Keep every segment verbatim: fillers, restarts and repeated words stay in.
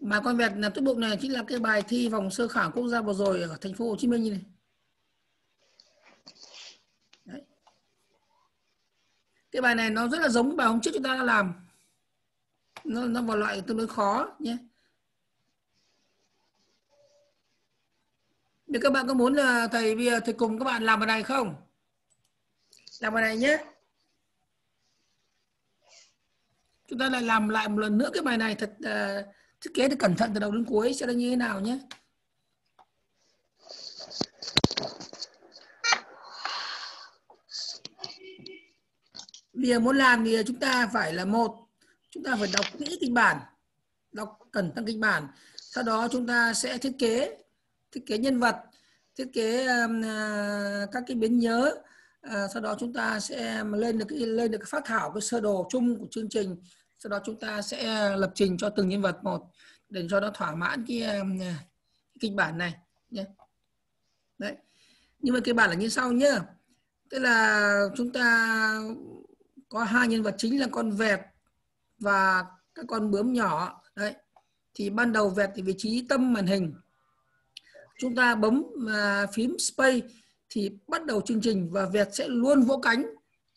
Mà con vẹt là tốt bụng này chính là cái bài thi vòng sơ khảo quốc gia vừa rồi ở thành phố Hồ Chí Minh như này. Đấy. Cái bài này nó rất là giống cái bài hôm trước chúng ta đã làm. Nó, nó vào loại tương đối khó nhé. Nếu các bạn có muốn là thầy bây giờ thầy cùng các bạn làm bài này không? Làm bài này nhé. Chúng ta lại làm lại một lần nữa cái bài này thật uh, thiết kế thì cẩn thận từ đầu đến cuối sẽ là như thế nào nhé. Bây giờ muốn làm thì chúng ta phải là một, chúng ta phải đọc kỹ kịch bản, đọc cẩn thận kịch bản. Sau đó chúng ta sẽ thiết kế, thiết kế nhân vật, thiết kế um, uh, các cái biến nhớ. Uh, sau đó chúng ta sẽ lên được cái lên được cái phát thảo cái sơ đồ chung của chương trình. Sau đó chúng ta sẽ lập trình cho từng nhân vật một để cho nó thỏa mãn cái, um, cái kịch bản này nhé. Đấy. Nhưng mà kịch bản là như sau nhá. Tức là chúng ta có hai nhân vật chính là con vẹt và các con bướm nhỏ. Đấy. Thì ban đầu vẹt thì vị trí tâm màn hình. Chúng ta bấm uh, phím space thì bắt đầu chương trình và vẹt sẽ luôn vỗ cánh.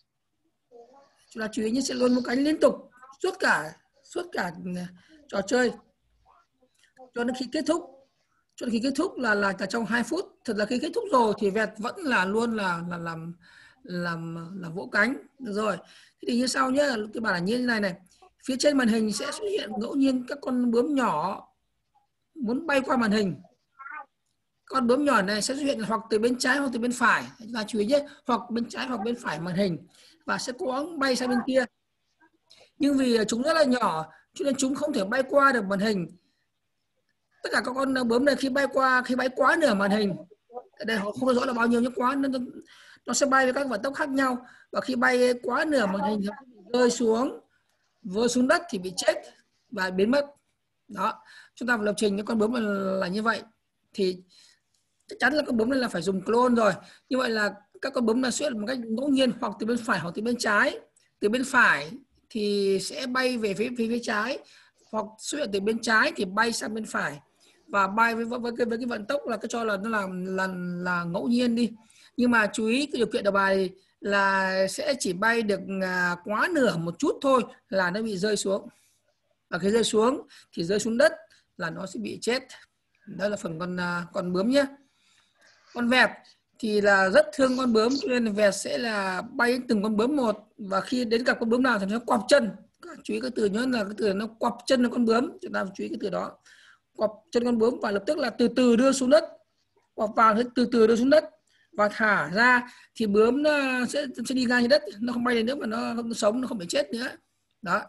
Chúng ta chú ý nhé, sẽ luôn vỗ cánh liên tục suốt cả suốt cả trò chơi cho đến khi kết thúc. Cho đến khi kết thúc là là, là trong hai phút. Thật là khi kết thúc rồi thì vẹt vẫn là luôn là là làm làm là vỗ cánh. Được rồi. Thế thì như sau nhé, cái bản là như thế này này. Phía trên màn hình sẽ xuất hiện ngẫu nhiên các con bướm nhỏ muốn bay qua màn hình. Con bướm nhỏ này sẽ xuất hiện hoặc từ bên trái hoặc từ bên phải. Chúng ta chú ý nhé, hoặc bên trái hoặc bên phải màn hình và sẽ cố gắng bay sang bên kia. Nhưng vì chúng rất là nhỏ cho nên chúng không thể bay qua được màn hình. Tất cả các con bướm này khi bay qua khi bay quá nửa màn hình, ở đây họ không rõ là bao nhiêu nhưng quá nó, nó sẽ bay với các vận tốc khác nhau, và khi bay quá nửa màn hình rơi xuống rơi xuống đất thì bị chết và biến mất. Đó, chúng ta phải lập trình những con bướm là, là như vậy. Thì chắc chắn là con bướm này là phải dùng clone rồi. Như vậy là các con bướm là xuất hiện một cách ngẫu nhiên hoặc từ bên phải hoặc từ bên trái. Từ bên phải thì sẽ bay về phía phía, phía trái, hoặc xuất hiện từ bên trái thì bay sang bên phải và bay với với cái, với cái vận tốc là cái cho là nó là là là ngẫu nhiên đi. Nhưng mà chú ý cái điều kiện đầu bài là sẽ chỉ bay được quá nửa một chút thôi là nó bị rơi xuống, và khi rơi xuống thì rơi xuống đất là nó sẽ bị chết. Đó là phần con con bướm nhé. Con vẹt thì là rất thương con bướm cho nên vẹt sẽ là bay đến từng con bướm một, và khi đến gặp con bướm nào thì nó quặp chân. Chú ý cái từ nhớ là cái từ nó quặp chân là con bướm, chúng ta chú ý cái từ đó, quặp chân con bướm và lập tức là từ từ đưa xuống đất, quặp vào từ từ đưa xuống đất và thả ra thì bướm nó sẽ sẽ đi ngang trên đất, nó không bay lên nữa mà nó, nó sống, nó không bị chết nữa. Đó.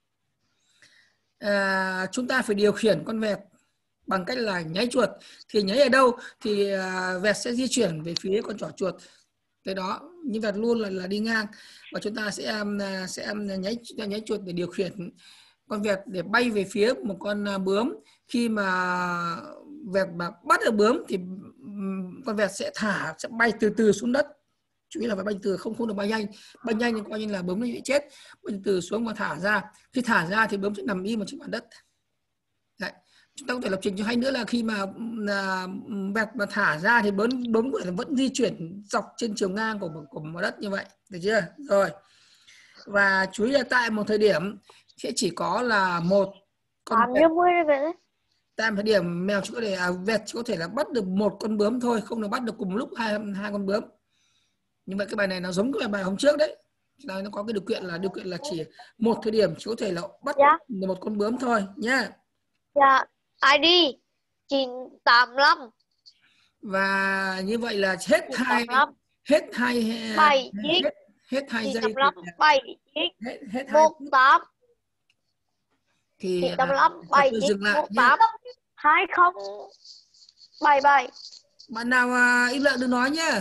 À, chúng ta phải điều khiển con vẹt bằng cách là nháy chuột. Thì nháy ở đâu thì vẹt sẽ di chuyển về phía con trỏ chuột. Cái đó như vẹt luôn là, là đi ngang, và chúng ta sẽ sẽ nháy nháy chuột để điều khiển con vẹt để bay về phía một con bướm. Khi mà vẹt mà bắt được bướm thì con vẹt sẽ thả, sẽ bay từ từ xuống đất. Chú ý là phải bay từ, không không được bay nhanh. Bay nhanh thì coi như là bướm nó bị chết. Bay từ từ xuống và thả ra. Khi thả ra thì bướm sẽ nằm im trên mặt đất. Đấy. Chúng ta có thể lập trình cho hay nữa là khi mà vẹt mà thả ra thì bướm bướm vẫn di chuyển dọc trên chiều ngang của của mặt đất như vậy, được chưa? Rồi. Và chú ý là tại một thời điểm sẽ chỉ có là một con vẹt. Tại một thời điểm mèo chỉ có thể à, vẹt chỉ có thể là bắt được một con bướm thôi, không được bắt được cùng lúc hai hai con bướm. Như vậy cái bài này nó giống cái bài hôm trước đấy. Là nó có cái điều kiện là điều kiện là chỉ một thời điểm chỉ có thể là bắt dạ. được một con bướm thôi nhá. Dạ. i đê chín tám lăm. Và như vậy là hết hai hết hai bảy hết, hết hai giây bảy hết hết một tám thì chín tám lăm bảy dừng lại một tám hai không bảy bảy. Bạn nào im lặng đừng nói nhá.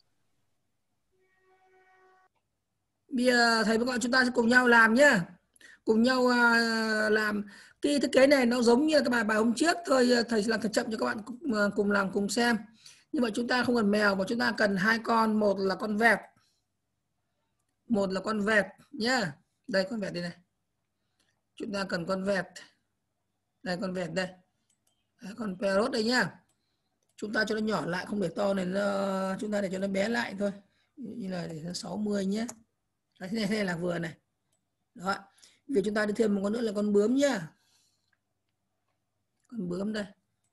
Bây giờ thầy với các bạn chúng ta sẽ cùng nhau làm nhá. Cùng nhau uh, làm cái thiết kế này nó giống như cái bài bài hôm trước thôi, thầy sẽ làm thật chậm cho các bạn cùng, uh, cùng làm cùng xem. Nhưng mà chúng ta không cần mèo mà chúng ta cần hai con, một là con vẹt. Một là con vẹt nhá. Đây con vẹt đây này. Chúng ta cần con vẹt. Đây con vẹt đây. Đấy, con parrot đây nhá. Chúng ta cho nó nhỏ lại, không để to này, nó, chúng ta để cho nó bé lại thôi. Như là để nó sáu mươi nhé. Đấy, thế này, thế này là vừa này. Đó. Vì chúng ta đi thêm một con nữa là con bướm nhá. Con bướm đây.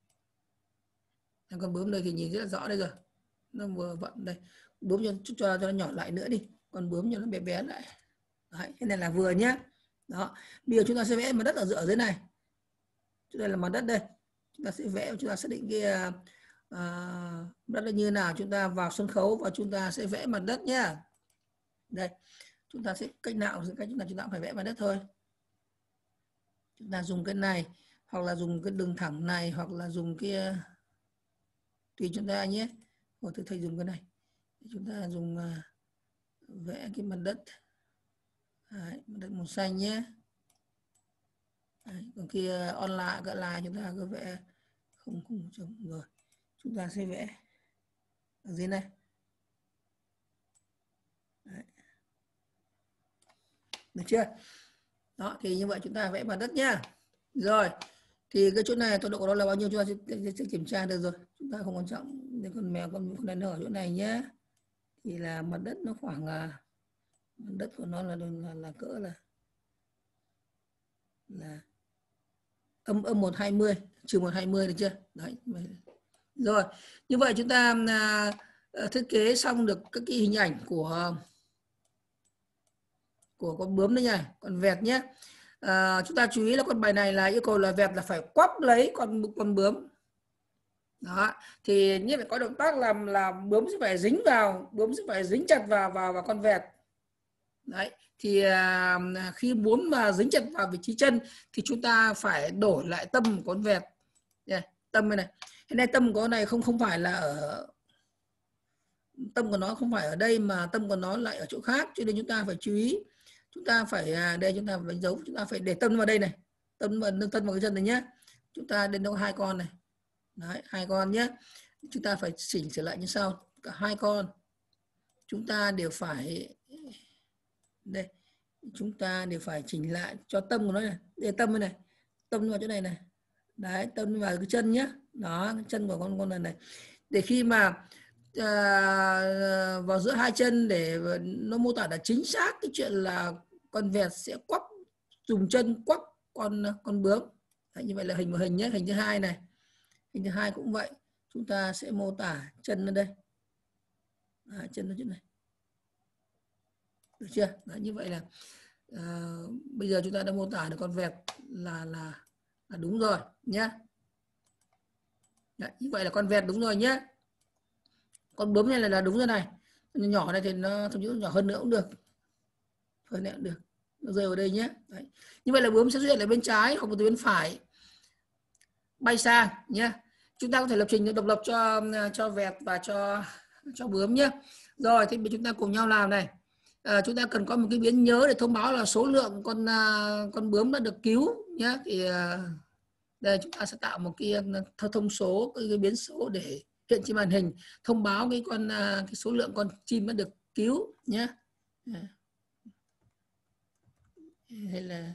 Con bướm đây thì nhìn rất là rõ đây rồi. Nó vừa vặn đây. Bướm cho, cho, cho nó nhỏ lại nữa đi. Con bướm cho nó bé bé lại. Đấy, thế này là vừa nhá. Đó. Bây giờ chúng ta sẽ vẽ mặt đất ở, ở dưới này. Đây là mặt đất đây. Chúng ta sẽ vẽ, chúng ta xác định cái uh, đất là như nào. Chúng ta vào sân khấu và chúng ta sẽ vẽ mặt đất nhá. Đây. Chúng ta sẽ cách nào, cách chúng ta chúng ta phải vẽ mặt đất thôi. Chúng ta dùng cái này, hoặc là dùng cái đường thẳng này, hoặc là dùng cái tùy chúng ta nhé. Hoặc thầy dùng cái này. Chúng ta dùng uh, vẽ cái mặt đất. Đấy, mặt đất màu xanh nhé. Đấy, còn kia online gợi lại chúng ta cứ vẽ không không chấm rồi. Chúng ta sẽ vẽ ở dưới này. Đấy. Được chưa? Đó, thì như vậy chúng ta vẽ mặt đất nhá. Rồi, thì cái chỗ này tọa độ của nó là bao nhiêu chúng ta sẽ, sẽ, sẽ kiểm tra được rồi. Chúng ta không quan trọng. Nên con mèo con con này nó ở chỗ này nhé. Thì là mặt đất nó khoảng là mặt đất của nó là là, là cỡ là là âm âm một hai mươi trừ một hai mươi được chưa? Đấy. Rồi, như vậy chúng ta à, thiết kế xong được các cái hình ảnh của của con bướm đấy nha, con vẹt nhé. À, chúng ta chú ý là con bài này là yêu cầu là vẹt là phải quắp lấy con con bướm. Đó, thì như phải có động tác làm là bướm sẽ phải dính vào, bướm sẽ phải dính chặt vào vào vào con vẹt. Đấy, thì à, khi bướm mà dính chặt vào vị trí chân thì chúng ta phải đổi lại tâm của con vẹt. Yeah, tâm này này. Cái này tâm của con này không không phải là ở tâm của nó không phải ở đây mà tâm của nó lại ở chỗ khác, cho nên chúng ta phải chú ý. Chúng ta phải à, đây chúng ta phải đánh dấu, chúng ta phải để tâm vào đây này, tâm vào nâng tâm vào cái chân này nhé. Chúng ta đến đâu hai con này. Đấy, hai con nhé. Chúng ta phải chỉnh trở lại như sau, cả hai con chúng ta đều phải đây, chúng ta đều phải chỉnh lại cho tâm của nó này, để tâm này, tâm vào chỗ này này. Đấy, tâm vào cái chân nhé. Đó, cái chân của con con này này. Để khi mà à, vào giữa hai chân để nó mô tả là chính xác cái chuyện là con vẹt sẽ quắp, dùng chân quắp con con bướm. Đấy, như vậy là hình một hình nhé. Hình thứ hai này, hình thứ hai cũng vậy, chúng ta sẽ mô tả chân lên đây. Đấy, chân nó chỗ này, được chưa? Đấy, như vậy là à, bây giờ chúng ta đã mô tả được con vẹt là là là đúng rồi nhé. Đấy, như vậy là con vẹt đúng rồi nhé. Con bướm này là, là đúng rồi này. Nhỏ này thì nó thậm chí nhỏ hơn nữa cũng được, hơn nữa cũng được, nó rơi vào đây nhé. Đấy. Như vậy là bướm sẽ xuất hiện ở bên trái hoặc một từ bên phải bay sang nhé. Chúng ta có thể lập trình độc lập cho cho vẹt và cho cho bướm nhé. Rồi thì chúng ta cùng nhau làm này. À, chúng ta cần có một cái biến nhớ để thông báo là số lượng con con bướm đã được cứu nhé. Thì đây chúng ta sẽ tạo một cái thông số, cái, cái biến số để hiện trên màn hình thông báo cái con cái số lượng con chim đã được cứu nhé. Hay là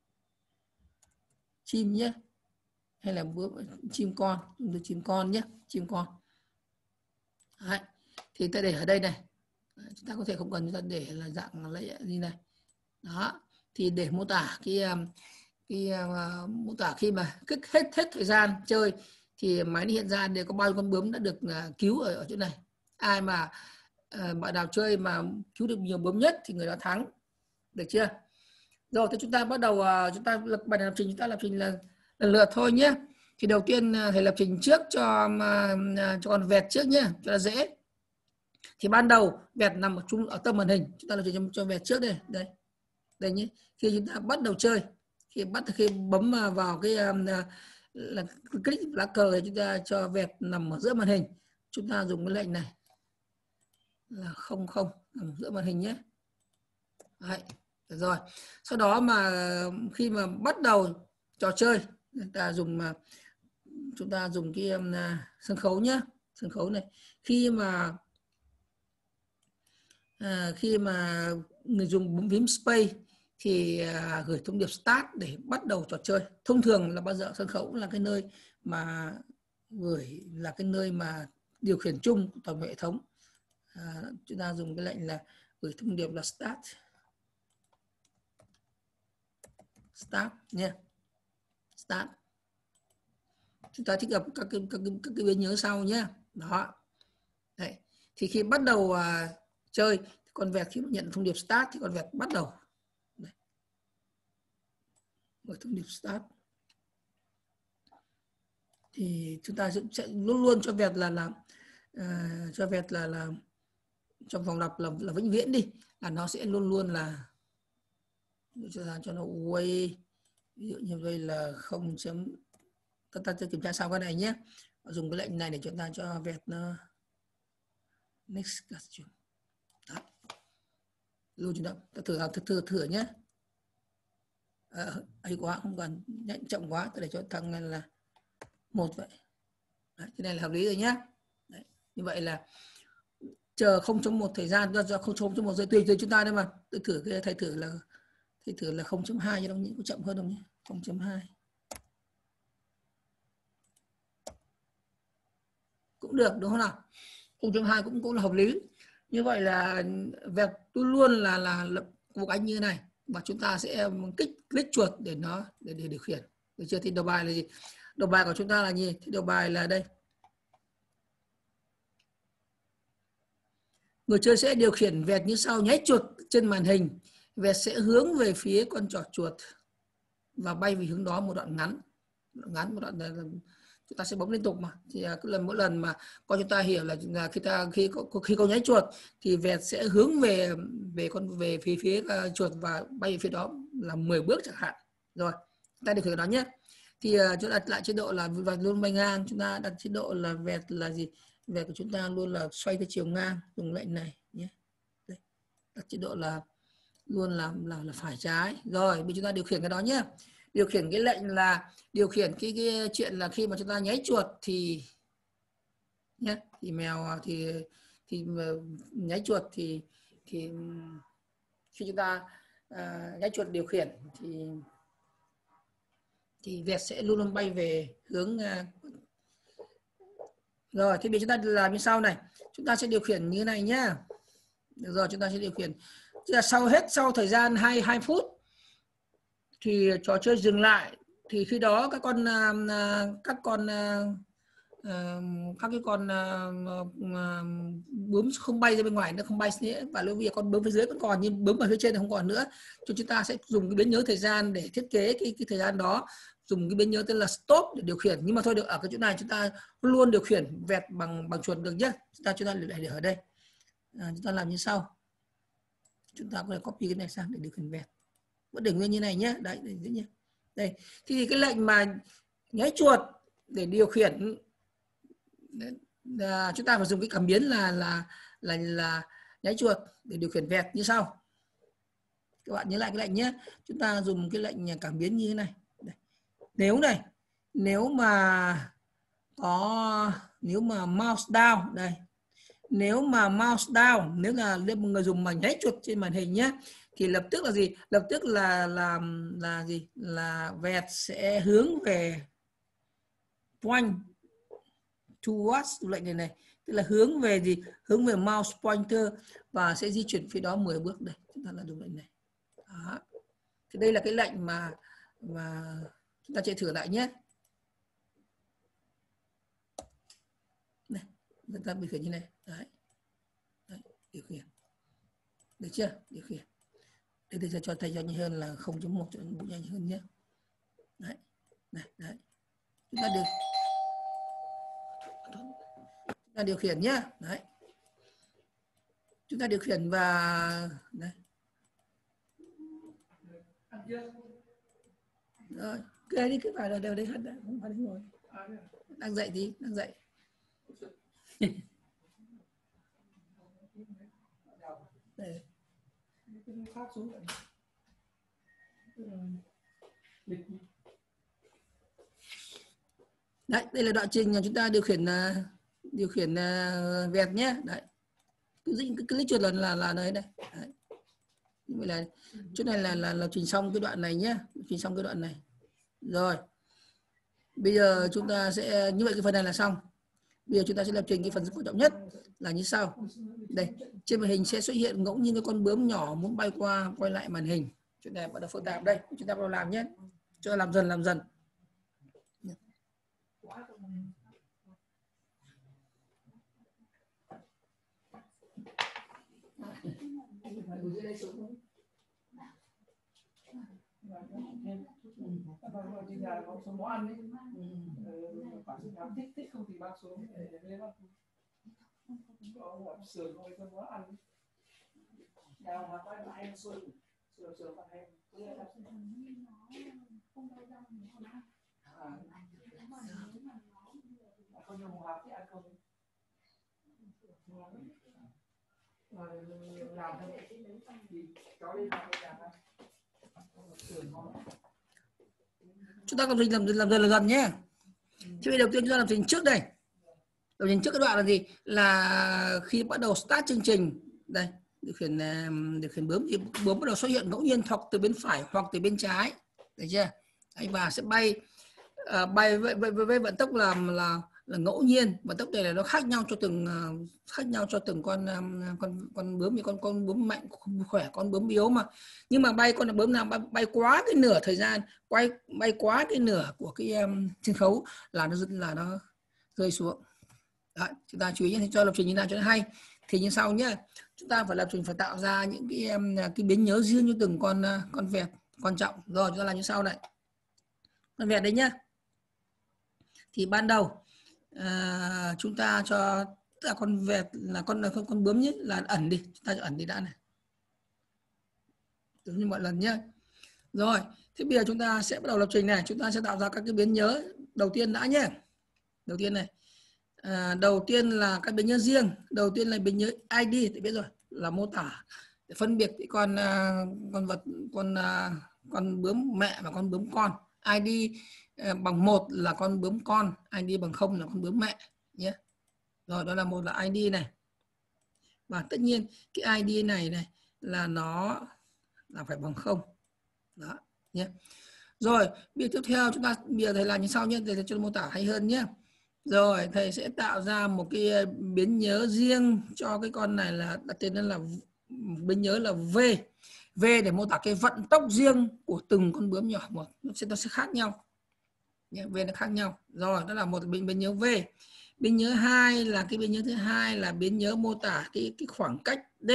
chim nhé, hay là bướm, chim con, dùng từ chim con nhé, chim con. Đấy. Thì ta để ở đây này. Đấy, chúng ta có thể không cần chúng ta để là dạng lấy gì này. Đó, thì để mô tả cái cái uh, mô tả khi mà kết hết hết thời gian chơi thì máy hiện ra đều có bao nhiêu con bướm đã được uh, cứu ở, ở chỗ này. Ai mà uh, bạn nào chơi mà cứu được nhiều bướm nhất thì người đó thắng. Được chưa? Rồi thì chúng ta bắt đầu uh, chúng ta lập bài lập trình, chúng ta lập trình là lần lượt thôi nhé. Thì đầu tiên uh, thầy lập trình trước cho uh, cho con vẹt trước nhé, cho nó dễ. Thì ban đầu vẹt nằm ở trung ở tâm màn hình, chúng ta lập trình cho, cho vẹt trước đây, đây. Đây nhé. Khi chúng ta bắt đầu chơi, khi bắt khi bấm vào cái um, là click lá cờ thì chúng ta cho vẹt nằm ở giữa màn hình. Chúng ta dùng cái lệnh này là không không nằm ở giữa màn hình nhé. Đấy. Được rồi. Sau đó mà khi mà bắt đầu trò chơi, chúng ta dùng chúng ta dùng cái um, sân khấu nhé, sân khấu này. Khi mà à, khi mà người dùng bấm phím space thì uh, gửi thông điệp start để bắt đầu trò chơi. Thông thường là bao giờ sân khấu cũng là cái nơi mà gửi, là cái nơi mà điều khiển chung của toàn bộ hệ thống. À, chúng ta dùng cái lệnh là gửi thông điệp là start start nha. Start. Chúng ta thích hợp các cái, các cái, các cái biến nhớ sau nhé. Đó. Đấy. Thì khi bắt đầu uh, chơi, con vẹt khi nhận thông điệp start thì con vẹt bắt đầu. Đấy. Gửi thông điệp start. Thì chúng ta sẽ luôn luôn cho vẹt là là uh, cho vẹt là là trong vòng lặp là, là vĩnh viễn đi, là nó sẽ luôn luôn là cho ra cho nó quay, ví dụ như đây là không chấm, ta, ta sẽ kiểm tra sau cái này nhé. Dùng cái lệnh này để chúng ta cho vẹt nó next question. Đó. Luôn chúng ta, ta thử thử thử, thử nhé. À, ấy quá, không cần nhận chậm quá, ta để cho thằng này là một vậy. Đấy, cái này là hợp lý rồi nhé. Đấy. Như vậy là chờ không chấm một thời gian, do không chấm một giờ tùy từ chúng ta đấy mà. Tôi thử cái thầy thử là thầy thử là không chấm hai cho nó nghĩ có chậm hơn không nhé. không chấm hai cũng được đúng không nào? không chấm hai cũng cũng là hợp lý. Như vậy là vẹt luôn luôn là là, là một cái như này, và chúng ta sẽ kích click chuột để nó để để điều khiển. Được chưa? Thì đầu bài là gì? Đầu bài của chúng ta là gì? Thì đầu bài là đây. Người chơi sẽ điều khiển vẹt như sau: nháy chuột trên màn hình, vẹt sẽ hướng về phía con trỏ chuột và bay về hướng đó một đoạn ngắn, một đoạn ngắn, một đoạn chúng ta sẽ bấm liên tục mà. Thì cứ lần mỗi lần mà coi chúng ta hiểu là, là khi ta khi khi con nháy chuột thì vẹt sẽ hướng về về con về phía phía uh, chuột và bay về phía đó là mười bước chẳng hạn. Rồi, ta điều khiển đó nhé. Thì uh, chúng ta đặt lại chế độ là vẹt luôn bay ngang, chúng ta đặt chế độ là vẹt là gì? Vẹt của chúng ta luôn là xoay theo chiều ngang, dùng lệnh này nhé. Đây. Đặt chế độ là luôn là là, là phải trái. Rồi, bây chúng ta điều khiển cái đó nhé. Điều khiển cái lệnh là điều khiển cái, cái chuyện là khi mà chúng ta nháy chuột thì nhé, thì mèo thì thì nháy chuột thì thì khi chúng ta uh, nháy chuột điều khiển thì thì vẹt sẽ luôn luôn bay về hướng uh, rồi. Thì bây chúng ta làm như sau này, chúng ta sẽ điều khiển như thế này nhá. Được rồi, chúng ta sẽ điều khiển. Tức là sau hết sau thời gian hai hai phút thì trò chơi dừng lại, thì khi đó các con các con các cái con bướm không bay ra bên ngoài, nó không bay nữa, và lúc bây giờ con bướm phía dưới vẫn còn, nhưng bướm ở phía trên thì không còn nữa. Cho chúng ta sẽ dùng cái biến nhớ thời gian để thiết kế cái cái thời gian đó, dùng cái biến nhớ tên là stop để điều khiển. Nhưng mà thôi được, ở cái chỗ này chúng ta luôn điều khiển vẹt bằng bằng chuột được nhé. Chúng ta chúng ta để ở đây, à, chúng ta làm như sau. Chúng ta có thể copy cái này sang để điều khiển vẹt, vẫn để nguyên như này nhé. Đấy, để nhé. Đây thì cái lệnh mà nháy chuột để điều khiển là chúng ta phải dùng cái cảm biến là là là là nháy chuột để điều khiển vẹt như sau. Các bạn nhớ lại cái lệnh nhé. Chúng ta dùng cái lệnh cảm biến như thế này. Đây. Nếu này, nếu mà có nếu mà mouse down đây, nếu mà mouse down, nếu là nếu một người dùng mà nháy chuột trên màn hình nhé, thì lập tức là gì? Lập tức là là là gì? Là vẹt sẽ hướng về point towards lệnh này này, tức là hướng về gì? Hướng về mouse pointer và sẽ di chuyển phía đó mười bước. Đây, chúng ta là dùng lệnh này. Đó. Thì đây là cái lệnh mà mà chúng ta chạy thử lại nhé. Này, chúng ta điều khiển như này. Đấy. Đấy, điều khiển. Được chưa? Điều khiển. Đây tôi sẽ cho thầy cho nhanh hơn là không chấm một cho nhanh hơn nhé. Đấy. Này, đấy. Chúng ta điều Chúng ta điều khiển nhé. Đấy. Chúng ta điều khiển và đấy. Rồi, kê đi, cứ phải là đều đấy hết đấy, không phải đến ngồi. Đang dậy đi, đang dậy. Đây. Đấy, đây là đoạn trình chúng ta điều khiển điều khiển vẹt nhé. Đấy. Cứ dính cái click chuột là là là đấy đây. Đấy. Như vậy là chỗ này là là lập trình xong cái đoạn này nhé, lập trình xong cái đoạn này. Rồi bây giờ chúng ta sẽ như vậy cái phần này là xong. Bây giờ chúng ta sẽ lập trình cái phần quan trọng nhất là như sau. Đây, trên màn hình sẽ xuất hiện ngẫu nhiên cái con bướm nhỏ muốn bay qua quay lại màn hình. Chuyện này bắt đầu phức tạp đây, chúng ta bắt đầu làm nhé. Cho làm dần làm dần. Số ăn ấy, bạn thích thích không thì bác xuống để lên bác có sườn thôi không có ăn nào mà quay lại sườn sườn sườn bạn em không dùng hộp thì ăn không làm thôi thì cháu đi làm chúng ta làm trình làm làm dần làm dần nhé. Chứ đầu tiên chúng ta làm trình trước đây. Đầu trình trước cái đoạn là gì? Là khi bắt đầu start chương trình đây, điều khiển điều khiển bướm thì bướm bắt đầu xuất hiện ngẫu nhiên hoặc từ bên phải hoặc từ bên trái, được chưa? Đấy, và sẽ bay uh, bay với, với, với vận tốc là là là ngẫu nhiên, vận tốc này là nó khác nhau cho từng uh, khác nhau cho từng con um, con con bướm, như con con bướm mạnh khỏe, con bướm yếu mà. Nhưng mà bay con bướm nào bay, bay quá cái nửa thời gian, quay bay quá cái nửa của cái um, sân khấu là nó là nó rơi xuống. Đấy, chúng ta chú ý nhé, cho lập trình như nào cho nó hay. Thì như sau nhé, chúng ta phải lập trình phải tạo ra những cái cái biến nhớ riêng cho từng con con vẹt quan trọng. Rồi chúng ta làm như sau này. Con vẹt đấy nhá. Thì ban đầu à, chúng ta cho tất cả con vẹt là con là con con bướm nhất là ẩn đi, chúng ta cho ẩn đi đã này. Giống như mọi lần nhé. Rồi, thế bây giờ chúng ta sẽ bắt đầu lập trình này, chúng ta sẽ tạo ra các cái biến nhớ đầu tiên đã nhé. Đầu tiên này. À, đầu tiên là các biến nhớ riêng. Đầu tiên là biến nhớ i đê, thì biết rồi, là mô tả để phân biệt cái con uh, con vật con uh, con bướm mẹ và con bướm con. i đê uh, bằng một là con bướm con, i đê bằng không là con bướm mẹ nhé. Rồi đó là một là i đê này. Và tất nhiên cái i đê này này là nó là phải bằng không. Đó nhé. Rồi, bây giờ tiếp theo chúng ta bây giờ thầy làm như sau nhé, để cho mô tả hay hơn nhé. Rồi thầy sẽ tạo ra một cái biến nhớ riêng cho cái con này, là đặt tên nó là biến nhớ là V. V để mô tả cái vận tốc riêng của từng con bướm nhỏ một, nó sẽ nó sẽ khác nhau. V nó khác nhau. Rồi đó là một biến, biến nhớ V. Biến nhớ hai là cái biến nhớ thứ hai là biến nhớ mô tả cái cái khoảng cách D.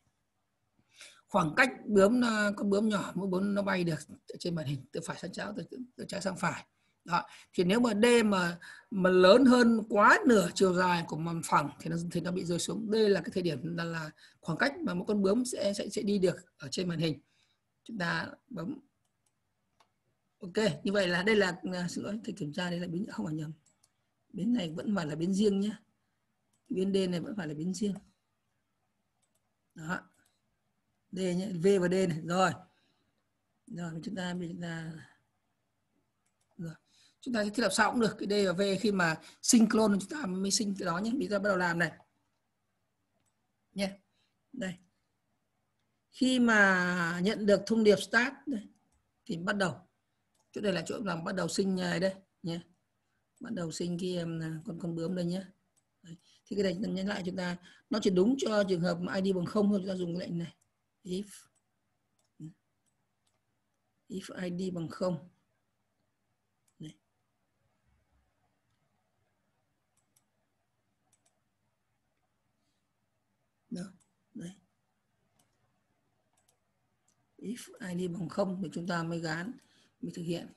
Khoảng cách bướm con bướm nhỏ mỗi bướm nó bay được trên màn hình từ phải sang trái, từ, từ trái sang phải. Đó. Thì nếu mà D mà mà lớn hơn quá nửa chiều dài của mặt phẳng thì nó thì nó bị rơi xuống. Đây là cái thời điểm là, là khoảng cách mà một con bướm sẽ sẽ sẽ đi được ở trên màn hình. Chúng ta bấm ok. Như vậy là đây là xin lỗi thầy kiểm tra, đây là biến không phải nhầm. Biến này vẫn phải là biến riêng nhé. Biến D này vẫn phải là biến riêng. Đó. D nhé, V và D này. Rồi. Rồi chúng ta chúng ta rồi. Chúng ta sẽ thiết lập sau cũng được cái D và V khi mà syncron chúng ta mới sinh cái đó nhé. Bây giờ bắt đầu làm này nhé. Đây, khi mà nhận được thông điệp start đây, thì bắt đầu chỗ đây là chỗ làm bắt đầu sinh này đây nhé, bắt đầu sinh cái con con bướm đây nhé. Đấy. Thì cái này nhấn lại chúng ta nó chỉ đúng cho trường hợp mà i đê bằng không thôi, chúng ta dùng cái lệnh này if if i đê bằng không. Đó. Đấy. If i đê bằng không thì chúng ta mới gán, mới thực hiện.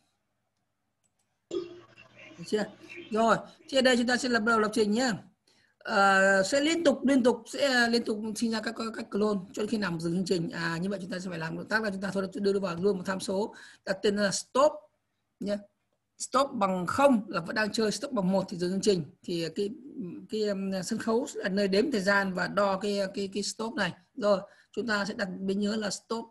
Được chưa? Rồi, trên đây chúng ta sẽ lập đầu lập trình nhé. À, sẽ liên tục liên tục sẽ liên tục sinh ra các các clone cho đến khi nào dừng chương trình. À như vậy chúng ta sẽ phải làm động tác là chúng ta thôi đưa vào luôn một tham số đặt tên là stop nhé. Stop bằng không là vẫn đang chơi, stop bằng một thì dừng chương trình. Thì cái cái um, sân khấu là nơi đếm thời gian và đo cái cái cái stop này. Rồi, chúng ta sẽ đặt biến nhớ là stop.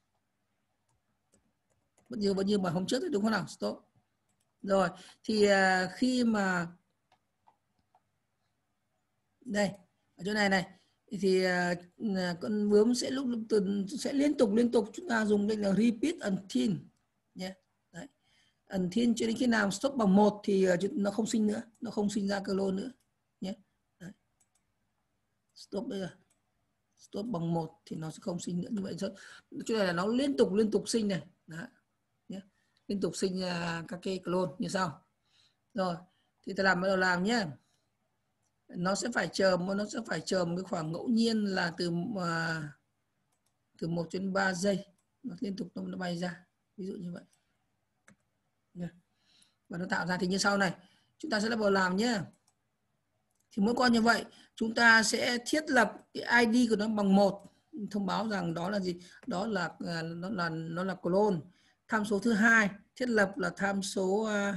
Vẫn như vẫn như mà hôm trước thì đúng không nào? Stop. Rồi, thì uh, khi mà đây ở chỗ này này thì uh, con bướm sẽ lúc từ sẽ liên tục liên tục chúng ta dùng đây là repeat until nhé. Đấy. Until cho đến khi nào stop bằng một thì uh, nó không sinh nữa, nó không sinh ra clone nữa nhé. Đấy. Stop bây giờ. Stop bằng một thì nó sẽ không sinh nữa, như vậy chỗ này là nó liên tục liên tục sinh này. Đó. Nhé. Liên tục sinh uh, các cái clone như sau. Rồi thì ta làm bắt đầu làm nhé. Nó sẽ phải chờ nó sẽ phải chờ một cái khoảng ngẫu nhiên là từ uh, từ một đến ba giây, nó liên tục nó bay ra, ví dụ như vậy. Yeah. Và nó tạo ra thì như sau này, chúng ta sẽ bắt đầu làm nhé. Thì mỗi con như vậy chúng ta sẽ thiết lập cái i đê của nó bằng một, thông báo rằng đó là gì, đó là nó là nó là clone. Tham số thứ hai thiết lập là tham số uh,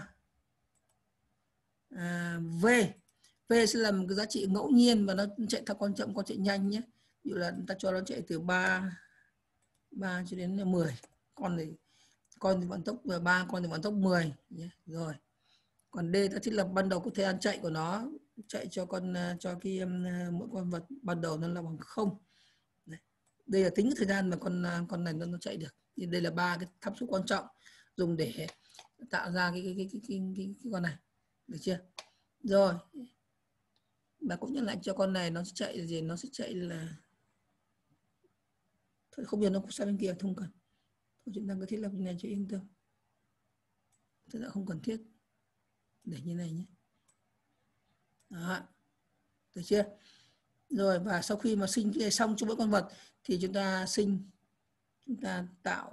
uh, v. V sẽ là một cái giá trị ngẫu nhiên và nó chạy theo con chậm con chạy nhanh nhé. Ví dụ là ta cho nó chạy từ ba ba cho đến mười con này, con thì vận tốc ba, con thì vận tốc mười nhé. Rồi còn D ta thiết lập ban đầu của thời gian chạy của nó, chạy cho con cho cái mỗi con vật ban đầu nó là bằng không. Đây là tính cái thời gian mà con con này nó, nó chạy được. Thì đây là ba cái tham số quan trọng dùng để tạo ra cái cái cái cái, cái, cái, cái con này, được chưa? Rồi và cũng nhắc lại cho con này nó sẽ chạy gì, nó sẽ chạy là thôi không biết nó sang bên kia không cần. Thôi chúng ta cứ thiết lập như này cho yên tâm, thật ra không cần thiết để như này nhé. Đó, được chưa? Rồi và sau khi mà sinh cái này xong cho mỗi con vật thì chúng ta sinh, chúng ta tạo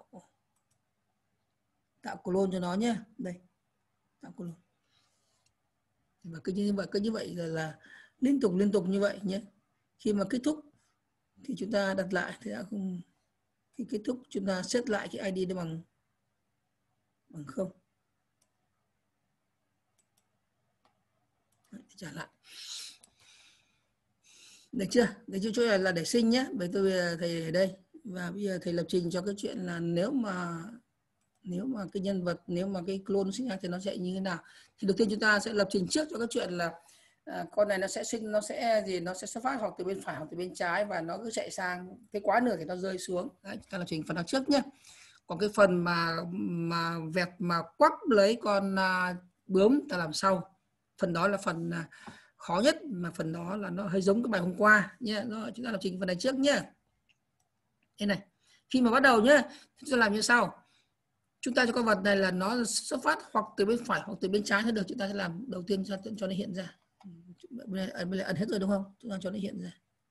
tạo clone cho nó nhé. Đây, tạo clone. Và cứ như vậy, cứ như vậy là, là liên tục liên tục như vậy nhé. Khi mà kết thúc thì chúng ta đặt lại thì đã không, khi kết thúc chúng ta set lại cái i đê nó bằng bằng không. Đấy, trả lại. Được chưa? Được chưa? Chỗ này là để sinh nhé. Bởi tôi thầy ở đây và bây giờ thầy lập trình cho cái chuyện là nếu mà nếu mà cái nhân vật, nếu mà cái clone sinh ra thì nó sẽ như thế nào. Thì đầu tiên chúng ta sẽ lập trình trước cho cái chuyện là à, con này nó sẽ sinh, nó sẽ gì, nó sẽ xuất phát hoặc từ bên phải hoặc từ bên trái và nó cứ chạy sang cái quá nửa thì nó rơi xuống. Đấy, chúng ta lập trình phần nào trước nhé. Còn cái phần mà mà vẹt mà quắp lấy con uh, bướm ta làm sau. Phần đó là phần uh, khó nhất, mà phần đó là nó hơi giống cái bài hôm qua nhé. Rồi chúng ta lập trình phần này trước nhé. Thế này, khi mà bắt đầu nhé, chúng ta làm như sau. Chúng ta cho con vật này là nó xuất phát hoặc từ bên phải hoặc từ bên trái thì được. Chúng ta sẽ làm đầu tiên cho, cho nó hiện ra. Bên này, bên này ẩn hết rồi đúng không? Chúng ta cho nó hiện ra.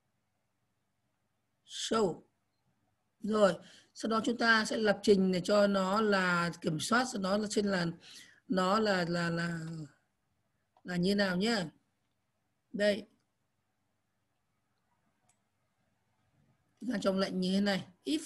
Show. Rồi, sau đó chúng ta sẽ lập trình để cho nó là kiểm soát, sau đó là trên là nó là là là là như nào nhé. Đây. Chúng ta trong lệnh như thế này, if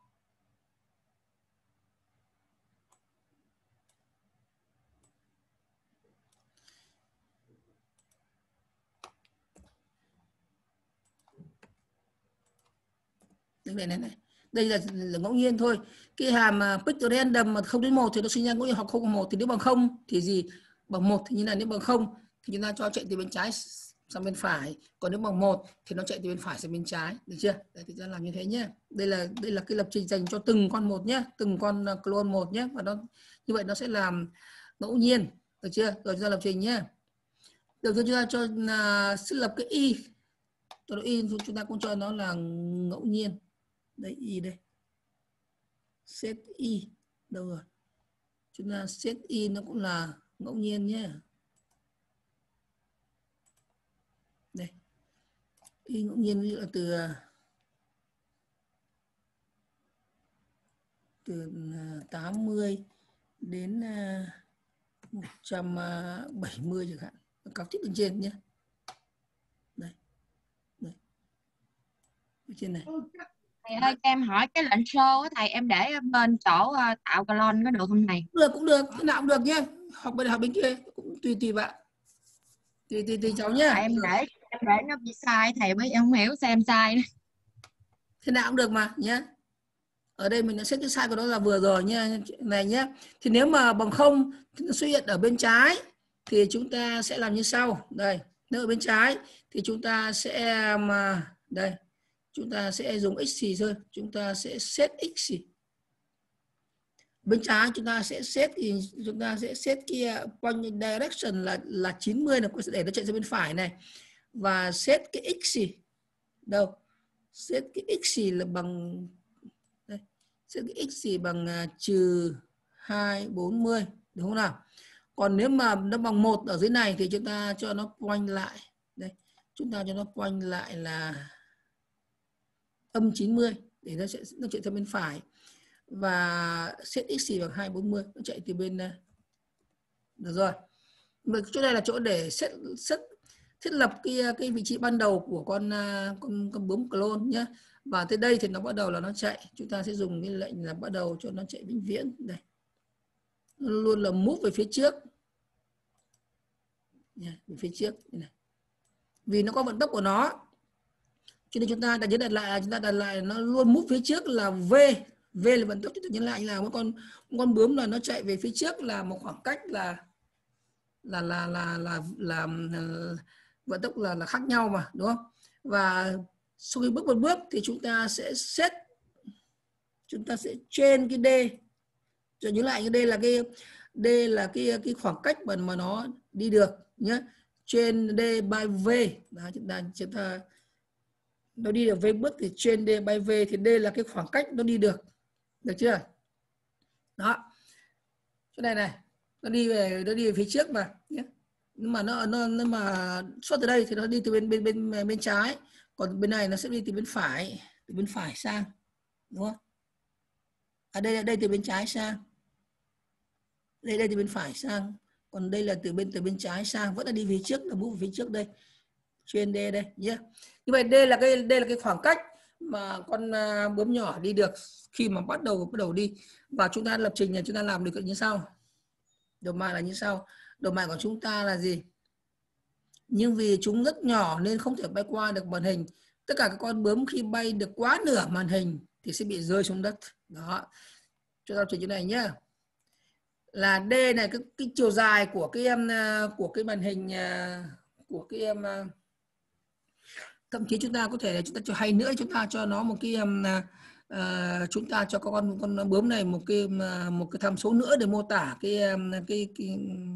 đây này này, đây là, là ngẫu nhiên thôi. Cái hàm mà pick random mà không đến một thì nó sinh ra ngẫu nhiên, hoặc không bằng một thì nếu bằng không thì gì, bằng một thì như là nếu bằng không thì chúng ta cho chạy từ bên trái sang bên phải, còn nếu bằng một thì nó chạy từ bên phải sang bên trái, được chưa? Đấy, thì ta làm như thế nhé. Đây là đây là cái lập trình dành cho từng con một nhé, từng con clone một nhé, và nó như vậy nó sẽ làm ngẫu nhiên, được chưa? Rồi chúng ta lập trình nhé. Đầu tiên chúng ta cho uh, thiết lập cái y, cho nó y chúng ta cũng cho nó là ngẫu nhiên. Đây y đây, set y đâu rồi? Chúng ta set y nó cũng là ngẫu nhiên nhé. Đây, y ngẫu nhiên ví dụ là từ từ tám mươi đến một trăm bảy mươi chẳng hạn, cao thích bên trên nhé. Đây, đây, bên trên này. Thầy ơi, em hỏi cái lệnh show á thầy, em để bên chỗ uh, tạo clone có được không thầy? Được, cũng được, thế nào cũng được nhé. Học bên học bên kia cũng tùy tùy bạn, tùy tùy tùy cháu nhé. Em để em để nó bị sai thầy, mới em không hiểu sao em sai nữa. Thế nào cũng được mà nhé. Ở đây mình đã xét cái sai của nó là vừa rồi nhé, này nhé. Thì nếu mà bằng không thì nó xuất hiện ở bên trái thì chúng ta sẽ làm như sau. Đây, nếu ở bên trái thì chúng ta sẽ mà Đây, chúng ta sẽ dùng x gì thôi, chúng ta sẽ set x gì. Bên trái chúng ta sẽ set thì chúng ta sẽ set kia point direction là là chín mươi, là để nó chạy ra bên phải này, và set cái x gì đâu, set cái x gì là bằng đây, set cái x gì bằng uh, trừ hai bốn mươi, đúng không nào? Còn nếu mà nó bằng một ở dưới này thì chúng ta cho nó point lại đây, chúng ta cho nó point lại là âm chín mươi để nó sẽ nó chạy theo bên phải, và set x gì bằng hai bốn mươi, nó chạy từ bên này. Được rồi. Mà chỗ này là chỗ để set set thiết lập cái cái vị trí ban đầu của con con, con bướm clone nhé. Và tới đây thì nó bắt đầu là nó chạy, chúng ta sẽ dùng cái lệnh là bắt đầu cho nó chạy vĩnh viễn đây, nó luôn là move về phía trước nha, về phía trước này. Vì nó có vận tốc của nó cho nên chúng ta đặt nhấn đặt lại, chúng ta đặt lại nó luôn move phía trước là v, v là vận tốc, chúng ta nhấn lại là một con một con bướm là nó chạy về phía trước là một khoảng cách là là là là là, là, là vận tốc là là khác nhau mà, đúng không? Và sau khi bước một bước thì chúng ta sẽ set, chúng ta sẽ trên cái d, cho nhớ lại cái d là cái d là cái cái khoảng cách mà mà nó đi được nhé, trên d by v. Đó, chúng ta chúng ta nó đi được v bước thì trên d by v thì d là cái khoảng cách nó đi được, được chưa? Đó, chỗ này này nó đi về nó đi về phía trước mà nhé, nhưng mà nó nó nhưng mà xuất từ đây thì nó đi từ bên bên bên bên trái, còn bên này nó sẽ đi từ bên phải, từ bên phải sang, đúng không? À đây đây từ bên trái sang, đây đây từ bên phải sang, còn đây là từ bên từ bên trái sang, vẫn là đi về trước, là move về phía trước đây, trên d đây nhé. Như vậy đây là cái đây là cái khoảng cách mà con bướm nhỏ đi được khi mà bắt đầu bắt đầu đi. Và chúng ta lập trình là chúng ta làm được như sau. Đầu mại là như sau. Đầu mại của chúng ta là gì? Nhưng vì chúng rất nhỏ nên không thể bay qua được màn hình. Tất cả các con bướm khi bay được quá nửa màn hình thì sẽ bị rơi xuống đất. Đó. Cho ta trình như này nhé. Là D này cái, cái chiều dài của cái em của cái màn hình của cái em, thậm chí chúng ta có thể chúng ta cho hay nữa, chúng ta cho nó một cái em uh, chúng ta cho con con bướm này một cái một cái tham số nữa để mô tả cái cái, cái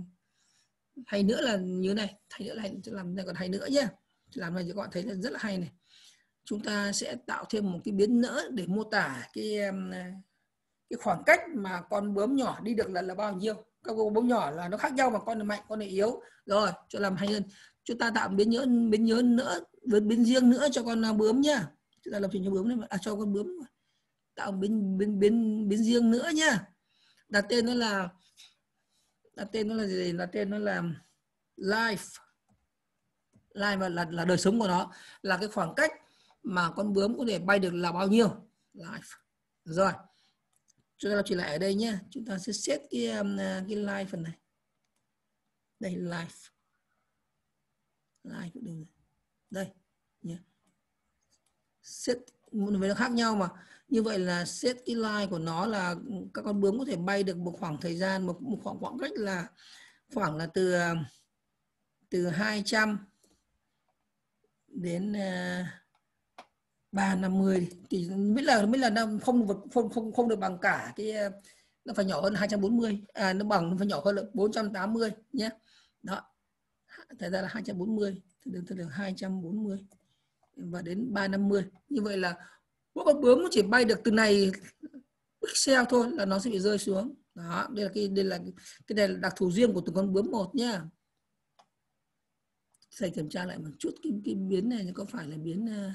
hay nữa là như này, hay nữa là làm này còn hay nữa nhé, làm này cho các bạn thấy là rất là hay này. Chúng ta sẽ tạo thêm một cái biến nữa để mô tả cái cái khoảng cách mà con bướm nhỏ đi được là là bao nhiêu. Các con bướm nhỏ là nó khác nhau mà con này mạnh, con này yếu. Rồi, cho làm hay hơn. Chúng ta tạo biến nhớ biến nhớ nữa, biến, biến riêng nữa cho con bướm nhá. Chúng ta lập trình cho bướm này, à, cho con bướm tạo biến biến biến biến riêng nữa nhá. Đặt tên nó là đặt tên nó là gì? Đặt tên nó là life. Life là là đời sống của nó, là cái khoảng cách mà con bướm có thể bay được là bao nhiêu. Life. Rồi. Chúng ta chỉ lại ở đây nhé. Chúng ta sẽ set cái cái life phần này. Đây life. Life cũng được. Đây nhé. Set với nó khác nhau mà. Như vậy là set cái life của nó là các con bướm có thể bay được một khoảng thời gian, một, một khoảng khoảng cách là khoảng là từ từ hai trăm đến uh, ba năm mươi thì biết là biết là nó không không không không được bằng cả cái, nó phải nhỏ hơn hai trăm bốn mươi, à, nó bằng nó phải nhỏ hơn là bốn trăm tám mươi nhé. Đó, thật ra là hai trăm bốn mươi, thì được hai trăm bốn mươi và đến ba trăm năm mươi. Như vậy là mỗi con bướm nó chỉ bay được từ này pixel thôi là nó sẽ bị rơi xuống. Đó, đây là cái đây là cái này là đặc thù riêng của từng con bướm một nhá. Thầy kiểm tra lại một chút cái, cái biến này có phải là biến uh,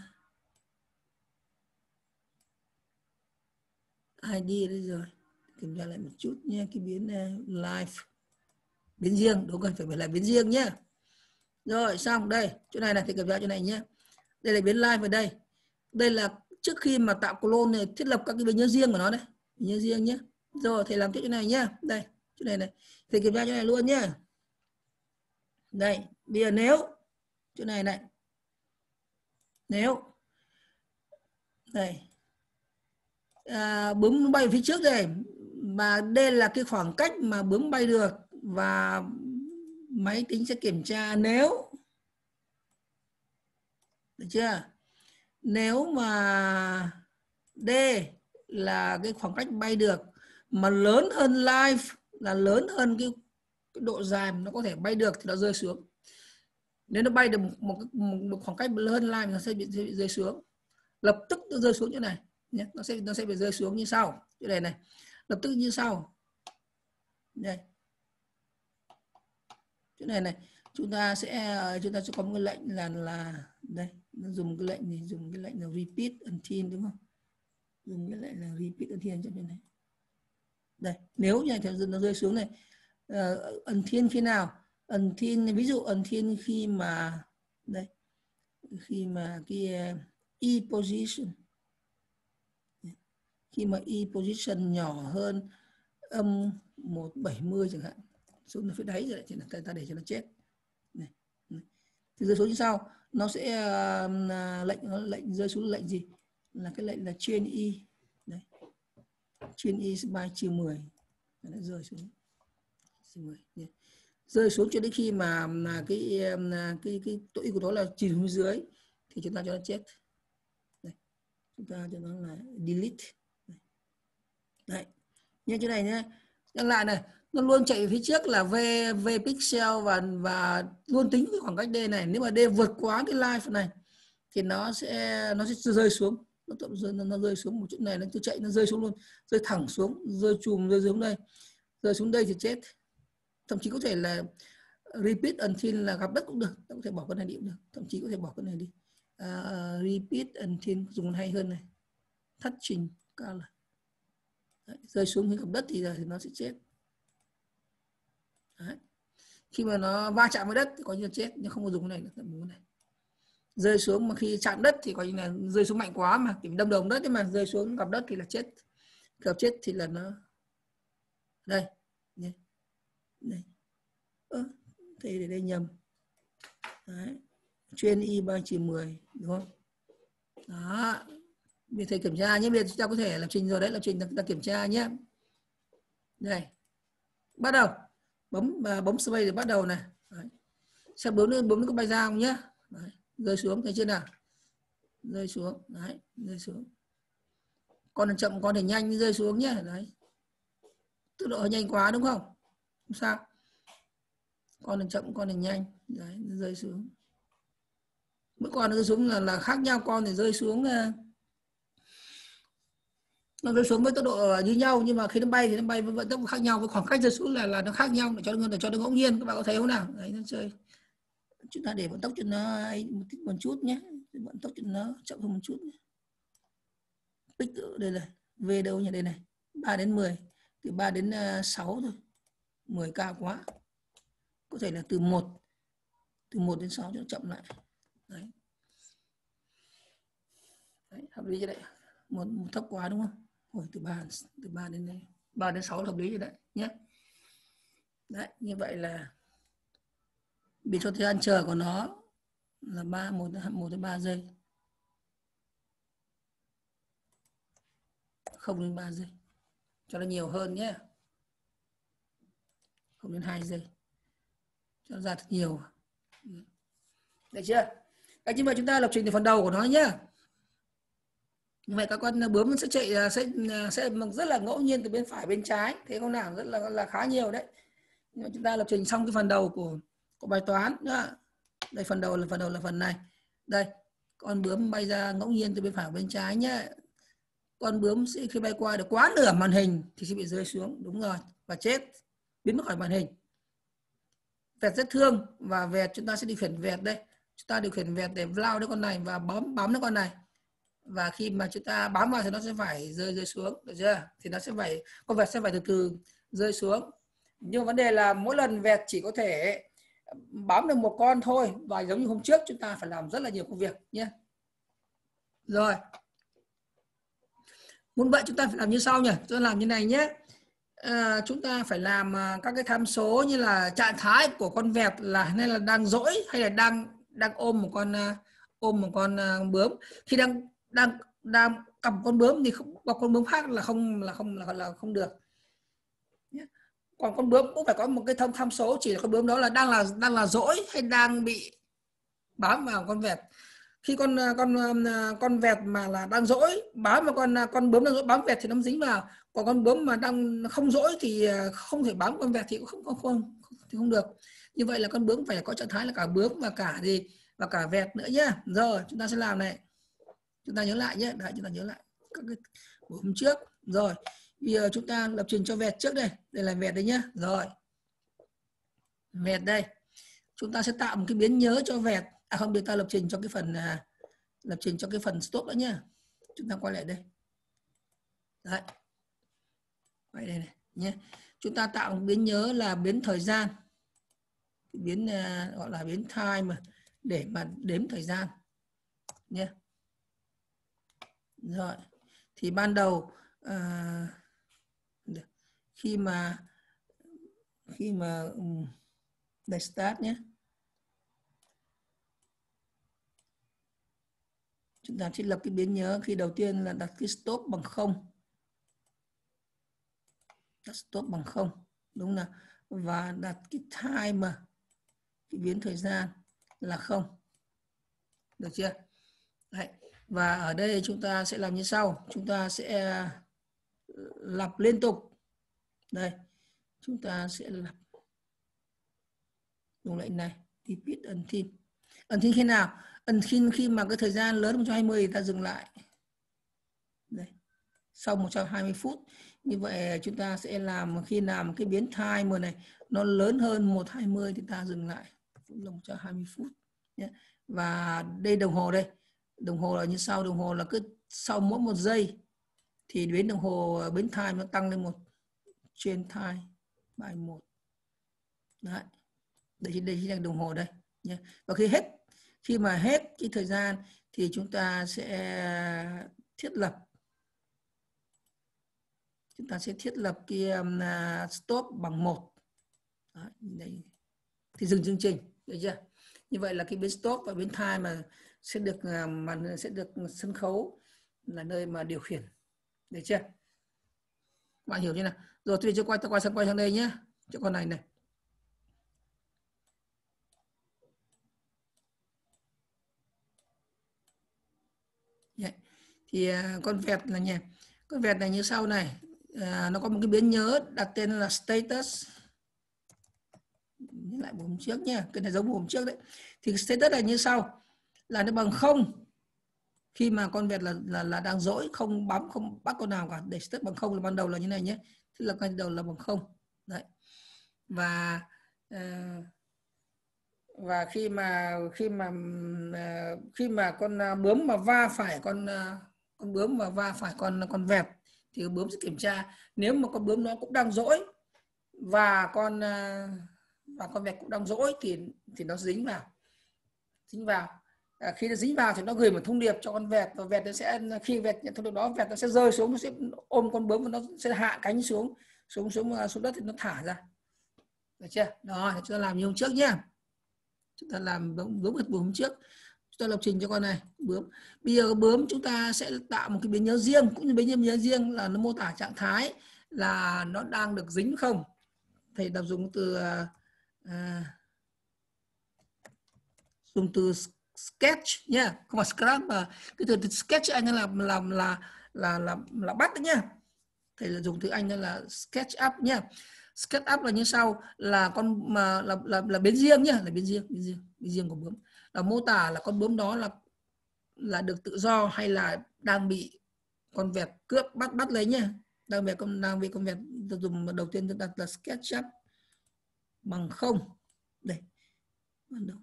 i đê đây rồi. Kiểm tra lại một chút nha, cái biến uh, live. Biến riêng, đúng rồi, phải phải là biến riêng nhá. Rồi, xong đây, chỗ này là thầy kiểm tra chỗ này nhé. Đây là biến live ở đây. Đây là trước khi mà tạo clone này thiết lập các cái biến nhớ riêng của nó đây. Biến nhớ riêng nhé. Rồi, thầy làm tiếp chỗ này nhá. Đây, chỗ này này. Thầy kiểm tra chỗ này luôn nhá. Đây, bây giờ nếu chỗ này này. Nếu đây à, bướm bay phía trước đây mà đây là cái khoảng cách mà bướm bay được, và máy tính sẽ kiểm tra nếu, được chưa, nếu mà D là cái khoảng cách bay được mà lớn hơn live, là lớn hơn cái, cái độ dài mà nó có thể bay được thì nó rơi xuống. Nếu nó bay được một, một, một khoảng cách lớn hơn live nó sẽ bị, sẽ bị rơi xuống. Lập tức nó rơi xuống như này nhé, nó sẽ nó sẽ bị rơi xuống như sau. Chỗ này này, lập tức như sau. Đây. Chỗ này này, chúng ta sẽ chúng ta sẽ có một cái lệnh là là đây, nó dùng cái lệnh này, dùng cái lệnh là repeat until, đúng không? Dùng cái lệnh là repeat until cho bên này. Đây, nếu như này nó rơi xuống này, uh, until khi nào? Until, ví dụ until khi mà đây, khi mà cái uh, e position, khi mà e position nhỏ hơn âm một trăm bảy mươi chẳng hạn, xuống đến phía đáy rồi thì ta, ta để cho nó chết này. Thì rơi xuống như sau, nó sẽ uh, lệnh nó lệnh rơi xuống lệnh gì, là cái lệnh là trên y đấy, trên y by trừ mười, nó rơi xuống mười. Rơi xuống cho đến khi mà là cái cái cái tội của nó là chìm xuống dưới thì chúng ta cho nó chết. Đây. Chúng ta cho nó là delete. Đấy. Như thế này nhé. Nhắc lại này, nó luôn chạy phía trước là v v pixel và và luôn tính cái khoảng cách D này. Nếu mà D vượt quá cái line này thì nó sẽ nó sẽ rơi xuống, nó tự rơi nó, nó rơi xuống một chỗ này, nó cứ chạy nó rơi xuống luôn, rơi thẳng xuống, rơi chùm rơi xuống đây, rơi xuống đây thì chết. Thậm chí có thể là repeat until là gặp đất cũng được, ta có thể bỏ cái này đi cũng được, thậm chí có thể bỏ cái này đi. Uh, repeat until dùng hay hơn này, touching color. Đấy, rơi xuống khi gặp đất thì, thì nó sẽ chết. Đấy. Khi mà nó va chạm với đất thì có như là chết, nhưng không có dùng cái này được. Cái này rơi xuống mà khi chạm đất thì có như là rơi xuống mạnh quá mà thì đâm đồng đất, nhưng mà rơi xuống gặp đất thì là chết. Gặp chết thì là nó đây đây, đây. Ơ, thế để đây nhầm. Đấy. Chuyên y ba trừ mười, đúng không? Đó. Bây thầy kiểm tra nhé, bây giờ chúng ta có thể lập trình rồi đấy, lập trình chúng ta kiểm tra nhé. Đây. Bắt đầu. Bấm bấm space để bắt đầu này. Đấy. Sẽ bấm lên bấm nó có bay ra không nhé. Đấy. Rơi xuống, thấy chưa nào? Rơi xuống, đấy, rơi xuống. Con thì chậm, con thì nhanh, rơi xuống nhé. Đấy. Tốc độ nhanh quá đúng không? Không sao. Con thì chậm, con thì nhanh. Đấy, nó rơi xuống. Mỗi con nó rơi xuống là, là khác nhau, con thì rơi xuống nó rơi xuống với tốc độ như nhau, nhưng mà khi nó bay thì nó bay với vận tốc khác nhau, với khoảng cách rơi xuống là là nó khác nhau, để cho nó để cho nó ngẫu nhiên. Các bạn có thấy không nào? Đấy, nó chơi. Chúng ta để vận tốc cho nó một, một chút nhé, vận tốc cho nó chậm hơn một chút nhé. Pick ở đây này, V đâu nhỉ, đây này, ba đến mười, từ ba đến sáu thôi, mười cao quá, có thể là từ một từ một đến sáu cho nó chậm lại. Đấy. Đấy, hợp lý chưa đấy? Một, một thấp quá đúng không? Ôi, từ ba từ ba đến đây, ba đến sáu hợp lý rồi đấy nhé. Đấy, như vậy là vì cho thời gian chờ của nó là ba một một đến ba giây. Không đến ba giây. Cho nó nhiều hơn nhé. Không đến hai giây. Cho nó ra thật nhiều. Được chưa? Đấy, như vậy chúng ta lập trình từ phần đầu của nó nhé. Như vậy các con bướm sẽ chạy sẽ sẽ rất là ngẫu nhiên từ bên phải bên trái, thế không nào, rất là là khá nhiều đấy. Nhưng mà chúng ta lập trình xong cái phần đầu của của bài toán đó. Đây phần đầu là phần đầu là phần này. Đây, con bướm bay ra ngẫu nhiên từ bên phải bên trái nhé. Con bướm sẽ khi bay qua được quá nửa màn hình thì sẽ bị rơi xuống, đúng rồi, và chết, biến mất khỏi màn hình. Vẹt rất thương, và vẹt chúng ta sẽ điều khiển vẹt đây. Chúng ta điều khiển vẹt để lao đến con này và bấm bấm đến con này. Và khi mà chúng ta bám vào thì nó sẽ phải rơi rơi xuống, được chưa? Thì nó sẽ phải, con vẹt sẽ phải từ từ rơi xuống. Nhưng vấn đề là mỗi lần vẹt chỉ có thể bám được một con thôi, và giống như hôm trước chúng ta phải làm rất là nhiều công việc nhé. Rồi. Muốn vậy chúng ta phải làm như sau nhỉ? Chúng ta làm như này nhé. À, chúng ta phải làm các cái tham số như là trạng thái của con vẹt là nên là đang dỗi hay là đang đang ôm một con ôm một con bướm. Khi đang đang đang cầm con bướm thì không gặp con bướm khác là không là không là, là không được. Còn con bướm cũng phải có một cái thông tham số, chỉ là con bướm đó là đang là đang là dỗi hay đang bị bám vào con vẹt. khi con con con vẹt mà là đang dỗi bám mà con con bướm đang dỗi bám vẹt thì nó dính vào, còn con bướm mà đang không dỗi thì không thể bám con vẹt thì cũng không không không thì không được. Như vậy là con bướm phải có trạng thái là cả bướm và cả gì và cả vẹt nữa nhá. Rồi chúng ta sẽ làm này, chúng ta nhớ lại nhé. Đấy, chúng ta nhớ lại các cái buổi hôm trước. Rồi bây giờ chúng ta lập trình cho vẹt trước đây. Đây là vẹt đấy nhá. Rồi vẹt đây, chúng ta sẽ tạo một cái biến nhớ cho vẹt. À không, để ta lập trình cho cái phần à, lập trình cho cái phần stop nữa nhá. Chúng ta quay lại đây. Đấy, quay đây này nhé. Chúng ta tạo một biến nhớ là biến thời gian, biến uh, gọi là biến time để mà đếm thời gian nhé. Rồi thì ban đầu uh, khi mà khi mà um, để start nhé, chúng ta thiết lập cái biến nhớ. Khi đầu tiên là đặt cái stop bằng không, đặt stop bằng không đúng là, và đặt cái time, cái biến thời gian là không, được chưa? Đấy. Và ở đây chúng ta sẽ làm như sau, chúng ta sẽ lặp liên tục. Đây, chúng ta sẽ lặp dùng lệnh này, repeat until. Until khi nào? Until khi mà cái thời gian lớn hơn một trăm hai mươi thì ta dừng lại. Đây, sau một trăm hai mươi phút. Như vậy chúng ta sẽ làm khi làm cái biến time này nó lớn hơn một trăm hai mươi thì ta dừng lại là một trăm hai mươi phút nhé. Và đây đồng hồ đây, đồng hồ là như sau, đồng hồ là cứ sau mỗi một giây thì biến đồng hồ biến time nó tăng lên một trên time by một. Đấy, đây chính đây chính là đồng hồ đây nhé. Và khi hết khi mà hết cái thời gian thì chúng ta sẽ thiết lập chúng ta sẽ thiết lập cái um, stop bằng một. Đấy, đây thì dừng chương trình, được chưa? Như vậy là cái biến stop và biến time mà sẽ được mà sẽ được sân khấu là nơi mà điều khiển, được chưa? Bạn hiểu chưa nào? Rồi tôi cho quay ta quay sang quay sang đây nhé, cho con này này. Đấy. Thì uh, con vẹt là nhỉ, con vẹt này như sau này. À, nó có một cái biến nhớ đặt tên là status. Nhớ lại hôm trước nhé, cái này giống hôm trước đấy. Thì status là như sau, là nó bằng không khi mà con vẹt là là, là đang dỗi, không bấm không bắt con nào cả. Để status bằng không là ban đầu là như này nhé, tức là ban đầu là bằng không đấy. Và uh, và khi mà khi mà uh, khi mà con bướm mà va phải con uh, con bướm mà va phải con con vẹt thì bướm sẽ kiểm tra. Nếu mà con bướm nó cũng đang dỗi và con và con vẹt cũng đang dỗi thì thì nó dính vào dính vào à, khi nó dính vào thì nó gửi một thông điệp cho con vẹt, và vẹt nó sẽ khi vẹt nhận thông điệp đó, vẹt nó sẽ rơi xuống, nó sẽ ôm con bướm và nó sẽ hạ cánh xuống xuống xuống xuống đất thì nó thả ra, được chưa? Đó, chúng ta làm như hôm trước nhá, chúng ta làm đúng đúng buổi hôm trước. Chúng ta lập trình cho con này bướm. Bây giờ bướm chúng ta sẽ tạo một cái biến nhớ riêng, cũng như biến nhớ riêng là nó mô tả trạng thái là nó đang được dính không. Thầy đọc dùng từ uh, dùng từ sketch nhá, không phải scratch mà cái từ, từ sketch anh là làm là là là là bắt đấy nhá. Thầy là dùng từ anh là sketch up nhá. Sketch up là như sau, là con mà là là, là biến riêng nhá, là biến riêng biến riêng biến riêng của bướm, là mô tả là con bướm đó là là được tự do hay là đang bị con vẹt cướp bắt bắt lấy nhá. Đang bị con đang bị con vẹt, dùng đầu tiên đặt là sketch up bằng không. Đây ban đầu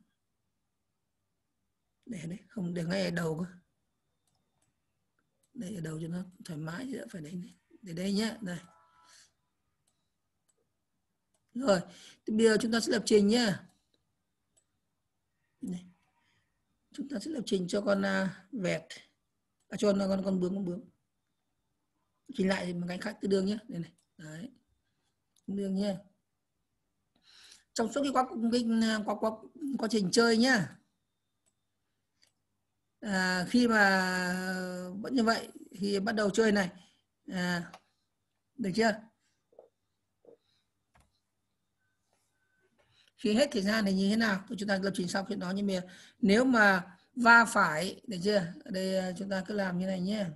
để đấy, không để ngay ở đầu cơ, để ở đầu cho nó thoải mái thì phải đấy, để đây nhé. Đây rồi, thì bây giờ chúng ta sẽ lập trình nhé. Này, chúng ta sẽ lập trình cho con uh, vẹt, à, cho con con bướm con bướm chỉnh lại một cái khác tương đương nhé. Đây này, đấy tương đương nhé. Trong suốt cái quá cái quá, quá, quá trình chơi nhá, à, khi mà vẫn như vậy thì bắt đầu chơi này, à, được chưa? Khi hết thời gian thì như thế nào? Chúng ta lập trình xong chuyện đó, nhưng mà nếu mà va phải, được chưa? Ở đây chúng ta cứ làm như này nhé.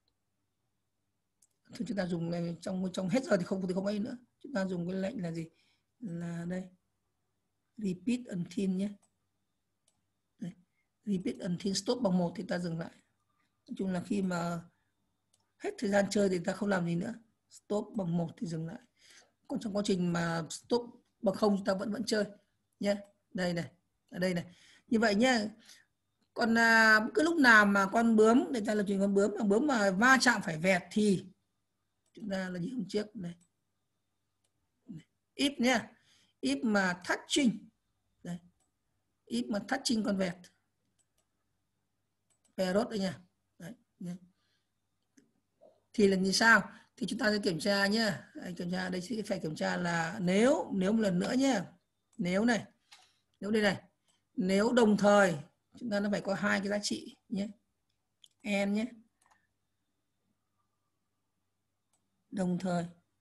Thì chúng ta dùng này trong trong hết giờ thì không thì không ấy nữa. Chúng ta dùng cái lệnh là gì? Là đây. Repeat until nhé. Đây. Repeat until stop bằng một thì ta dừng lại. Nói chung là khi mà hết thời gian chơi thì ta không làm gì nữa. Stop bằng một thì dừng lại. Còn trong quá trình mà stop bằng không ta vẫn vẫn chơi nhé. Đây này, ở đây này. Như vậy nhé. Còn à, cứ lúc nào mà con bướm, để ta lập trình con bướm, mà bướm mà va chạm phải vẹt thì chúng ta là gì hôm trước này. If nhé. If mà touching. Đây. If mà touching con vẹt. Parrot đây nha. Đấy. Thì là như sao? Thì chúng ta sẽ kiểm tra nhé. Kiểm tra đây sẽ phải kiểm tra là nếu nếu một lần nữa nhé. Nếu này. Nếu đây này. Nếu đồng thời chúng ta nó phải có hai cái giá trị nhé. N nhé. Đồng thời.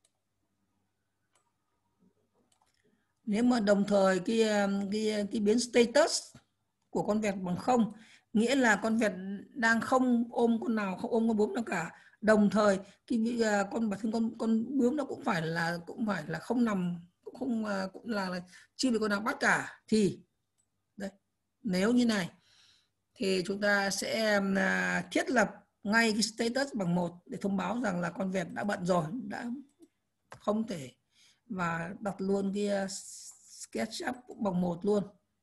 Nếu mà đồng thời cái cái cái biến status của con vẹt bằng không, nghĩa là con vẹt đang không ôm con nào, không ôm con bướm nào cả. Đồng thời cái con bản thân con con bướm nó cũng phải là cũng phải là không nằm, cũng không cũng là, là chưa bị con nào bắt cả, thì đây, nếu như này thì chúng ta sẽ thiết lập ngay cái status bằng một để thông báo rằng là con vẹt đã bận rồi, đã không thể, và đặt luôn cái SketchUp cũng bằng một luôn,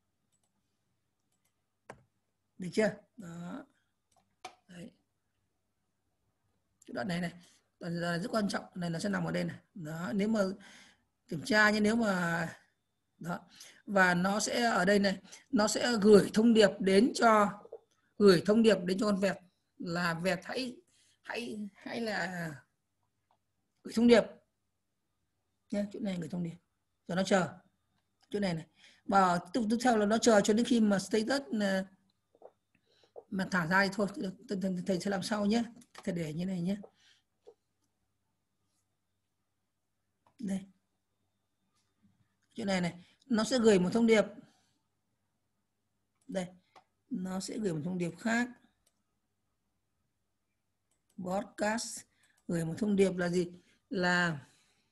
được chưa? Đó. Đấy. Cái đoạn này này, đoạn này rất quan trọng, này nó sẽ nằm ở đây này. Đó, nếu mà kiểm tra nhé, nếu mà đó, và nó sẽ ở đây này, nó sẽ gửi thông điệp đến cho gửi thông điệp đến cho con vẹt là vẹt hãy hãy hãy là gửi thông điệp nhé, chỗ này gửi thông điệp cho nó chờ chỗ này này, và tiếp tiếp theo là nó chờ cho đến khi mà status mà thả ra thì thôi, thầy sẽ làm sau nhé, thầy để như này nhé. Đây, chỗ này này, nó sẽ gửi một thông điệp, đây, nó sẽ gửi một thông điệp khác, broadcast, gửi một thông điệp là gì, là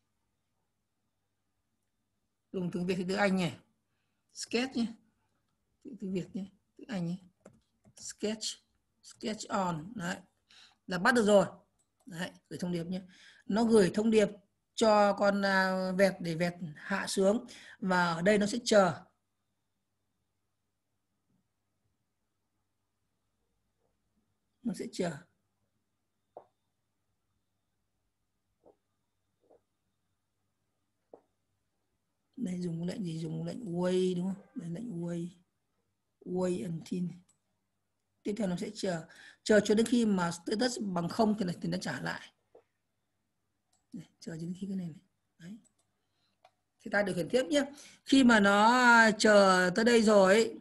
dùng tiếng Việt thì tiếng Anh nhỉ, sketch nhé, tiếng Việt nhé, tiếng Anh nhé, sketch, sketch on, đấy, là bắt được rồi, đấy, gửi thông điệp nhé, nó gửi thông điệp cho con vẹt để vẹt hạ xuống, và ở đây nó sẽ chờ, nó sẽ chờ. Đây dùng lệnh gì, dùng lệnh wait đúng không? Đây lệnh wait, wait until. Tiếp theo nó sẽ chờ, chờ cho đến khi mà status bằng không thì, thì nó trả lại. Đây, chờ đến khi cái này, này. Đấy. Thì ta điều khiển tiếp nhé. Khi mà nó chờ tới đây rồi,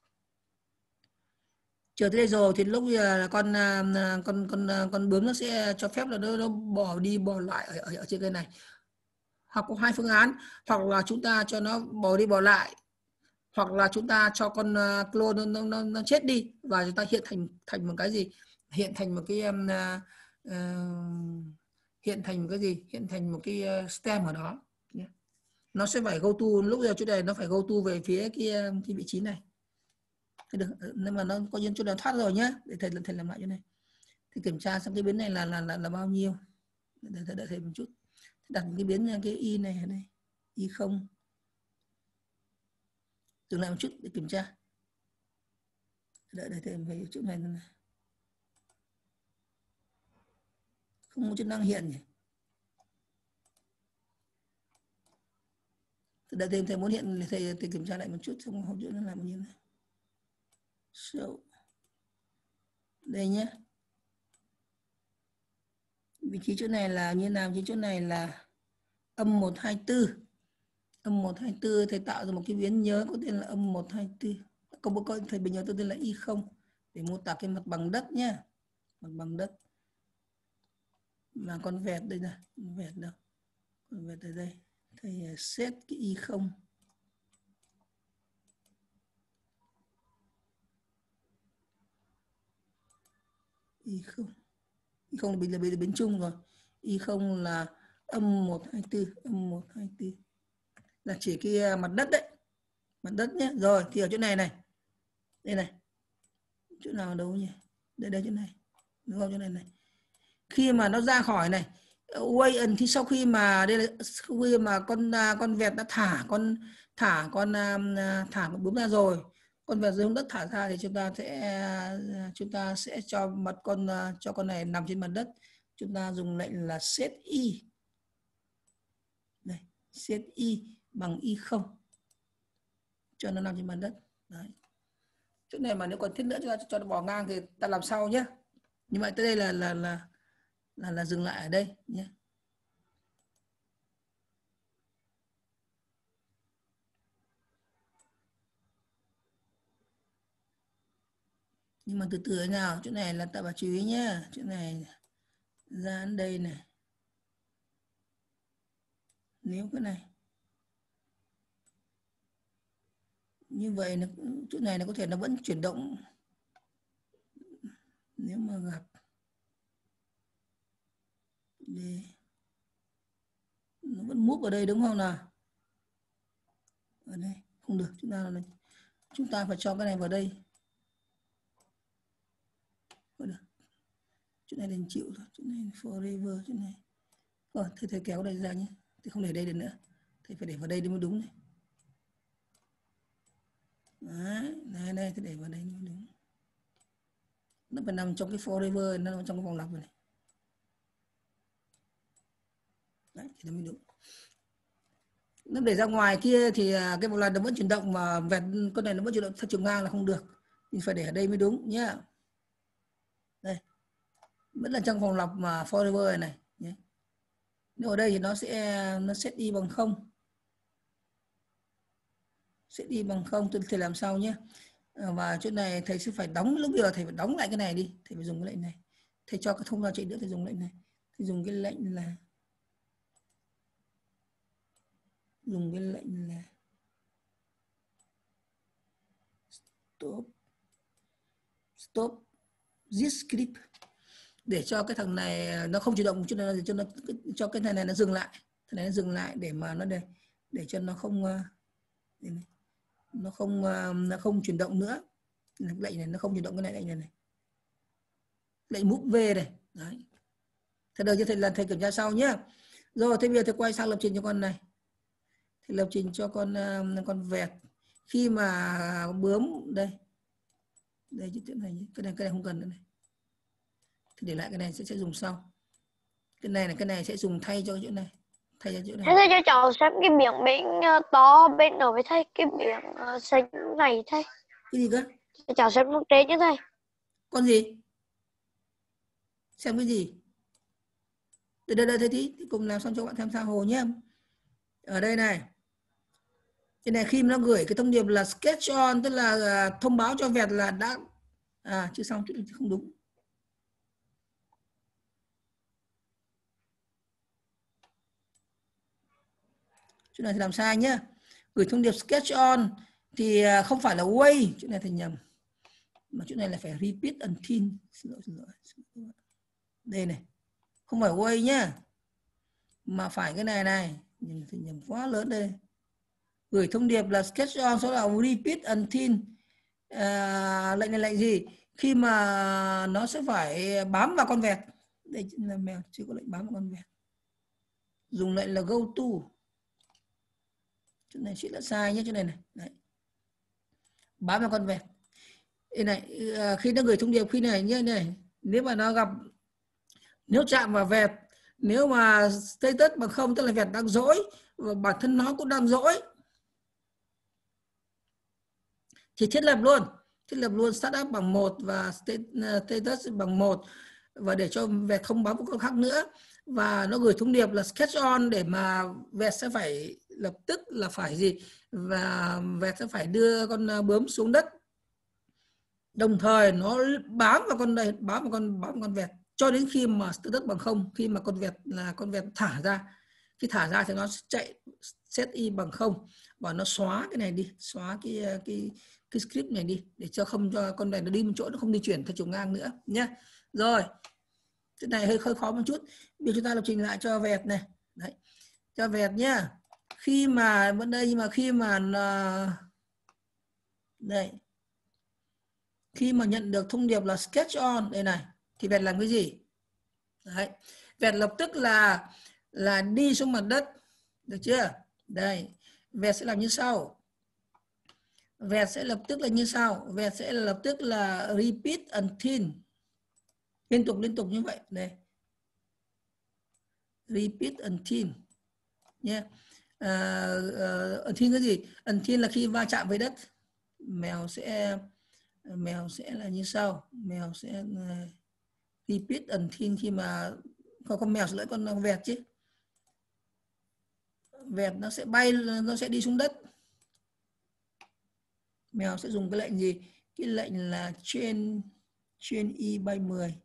chờ tới đây rồi thì lúc giờ con con con con bướm nó sẽ cho phép là nó, nó bỏ đi bỏ lại ở, ở, ở trên cây này. Hoặc có hai phương án, hoặc là chúng ta cho nó bỏ đi bỏ lại, hoặc là chúng ta cho con clone nó, nó, nó chết đi và chúng ta hiện thành thành một cái gì, hiện thành một cái um, uh, hiện thành một cái gì, hiện thành một cái stem ở đó. Nó sẽ phải go to, lúc giờ chỗ này nó phải go to về phía cái, cái vị trí này. Được, nhưng mà nó có nhiên chỗ nào thoát rồi nhá, để thầy thầy làm lại chỗ này. Thì kiểm tra xem cái biến này là là là, là bao nhiêu. Để thầy đợi thầy một chút. Đặt cái biến cái y này ở đây, y không. Dừng lại một chút để kiểm tra. Đợi đợi thầy về chỗ này này. Không có chức năng hiện nhỉ. Đợi thầy, thầy muốn hiện thầy, thầy kiểm tra lại một chút xong học chỗ nó làm như này. So. Đây nhé. Vị trí chỗ này là như nào? Vị trí chỗ này là âm một hai tư. Âm một hai tư thầy tạo ra một cái biến nhớ có tên là âm một hai tư. Có một con thầy biến nhớ tôi tên là y không để mô tả cái mặt bằng đất nhé. Mặt bằng đất. Mà con vẹt đây này, con vẹt đâu? Con vẹt ở đây. Thầy set cái y không. y không, y không là biến là biến, biến chung rồi. Y không là âm một hai tư, âm một hai tư là chỉ cái mặt đất đấy, mặt đất nhé. Rồi thì ở chỗ này này, đây này, chỗ nào đâu nhỉ, đây đây chỗ này, đúng không, chỗ này này. Khi mà nó ra khỏi này Wayan thì sau khi mà đây là khi mà con con vẹt đã thả con thả con thả con bướm ra rồi, con vẹt rơi xuống đất thả ra thì chúng ta sẽ chúng ta sẽ cho mặt con cho con này nằm trên mặt đất. Chúng ta dùng lệnh là set y, đây set y bằng y không cho nó nằm trên mặt đất. Đấy. Chỗ này mà nếu còn thiết nữa chúng ta cho nó bỏ ngang thì ta làm sau nhé. Nhưng mà tới đây là là là là, là dừng lại ở đây nhé. Nhưng mà từ từ thế nào, chỗ này là ta phải chú ý nhé, chỗ này ra đến đây này, nếu cái này như vậy nó, chỗ này nó có thể nó vẫn chuyển động, nếu mà gặp đây, nó vẫn move ở đây đúng không nào, ở đây không được, chúng ta chúng ta phải cho cái này vào đây. Được. Chỗ này đành chịu thôi, chỗ này forever, chỗ này rồi thầy, thầy kéo đây ra nhé, thầy không để đây được nữa, thầy phải để vào đây mới đúng này. Đấy, đây đây thầy để vào đây mới đúng, nó phải nằm trong cái forever, nó nằm trong cái vòng lặp này. Đấy thì nó mới đúng. Nó để ra ngoài kia thì cái vòng lặp nó vẫn chuyển động, mà vẹt con này nó vẫn chuyển động theo chiều ngang là không được, mình phải để ở đây mới đúng nhá. Đây vẫn là trong vòng lặp mà forever này, này nhé. Nếu ở đây thì nó sẽ nó set y bằng không, set y bằng không, tôi thầy làm sao nhé. Và chỗ này thầy sẽ phải đóng, lúc bây giờ thầy phải đóng lại cái này đi, thầy phải dùng cái lệnh này, thầy cho cái thông ra chạy nữa, thầy dùng lệnh này, thầy dùng cái lệnh là dùng cái lệnh là stop stop this script để cho cái thằng này nó không chuyển động, cho nó cho nó cho cái này này nó dừng lại, thằng này nó dừng lại để mà nó để để cho nó không nó không nó không chuyển động nữa. Lệnh này nó không chuyển động, cái này lệnh này này, lệnh move V này. Đấy. Thế đợi cho thầy lần thầy kiểm tra sau nhé. Rồi thế bây giờ thầy quay sang lập trình cho con này, thầy lập trình cho con con vẹt. Khi mà bướm đây đây chỗ này, cái này cái này không cần nữa này, thì để lại cái này sẽ sẽ dùng sau. Cái này là cái này sẽ dùng thay cho chỗ này, thay cho chỗ này. Thế thầy cho cháu xem cái biển bên uh, to bên ở với thầy, cái biển uh, xanh này thầy. Cái gì cơ? Cho cháu xem một trên chứ thầy. Con gì? Xem cái gì? Đây đây đây thầy tí, cùng làm xong cho bạn tham gia hồ nhé. Ở đây này, cái này khi mà nó gửi cái thông điệp là sketch on, tức là uh, thông báo cho vẹt là đã à chưa xong, chứ không đúng. Chỗ này thì làm sai nhé. Gửi thông điệp sketch on thì không phải là wait, chỗ này thì nhầm, mà chỗ này là phải repeat until. Xin lỗi, xin lỗi, xin lỗi. Đây này, không phải wait nhá, mà phải cái này này, nhầm thì nhầm quá lớn đây. Gửi thông điệp là sketch on, số là repeat until. À, lệnh này lệnh gì? Khi mà nó sẽ phải bám vào con vẹt. Đây là mèo chưa có lệnh bám vào con vẹt. Dùng lệnh là go to. Chỗ này chị đã sai nhé, chỗ này này. Đấy. Bám vào con vẹt. Đây này, khi nó gửi thông điệp khi này như này, nếu mà nó gặp, nếu chạm vào vẹt, nếu mà status bằng không tức là vẹt đang dỗi và bản thân nó cũng đang dỗi, thì thiết lập luôn, thiết lập luôn startup bằng một và status bằng một, và để cho vẹt không bám vào con khác nữa, và nó gửi thông điệp là sketch on để mà vẹt sẽ phải lập tức là phải gì, và vẹt sẽ phải đưa con bướm xuống đất, đồng thời nó bám vào con đây, bám vào con bám vào con vẹt cho đến khi mà status bằng không, khi mà con vẹt là con vẹt thả ra, khi thả ra thì nó chạy set y bằng không và nó xóa cái này đi, xóa cái cái cái script này đi để cho không cho con này nó đi một chỗ, nó không di chuyển theo chiều ngang nữa nhé. Rồi, cái này hơi hơi khó một chút. Bây giờ chúng ta lập trình lại cho vẹt này. Đấy, cho vẹt nhá. Khi mà vẫn đây, nhưng mà khi mà đây, khi mà nhận được thông điệp là sketch on đây này, thì vẹt làm cái gì? Đấy, vẹt lập tức là là đi xuống mặt đất, được chưa? Đây, vẹt sẽ làm như sau. Vẹt sẽ lập tức là như sau. Vẹt sẽ lập tức là repeat until, liên tục liên tục như vậy. Đây, repeat until nhé. Yeah. Uh, uh, until cái gì? Until là khi va chạm với đất. Mèo sẽ mèo sẽ là như sau. Mèo sẽ uh, repeat until khi mà con con mèo sẽ lấy con vẹt chứ. Vẹt nó sẽ bay, nó sẽ đi xuống đất. Mèo sẽ dùng cái lệnh gì? Cái lệnh là trên trên y bay mười.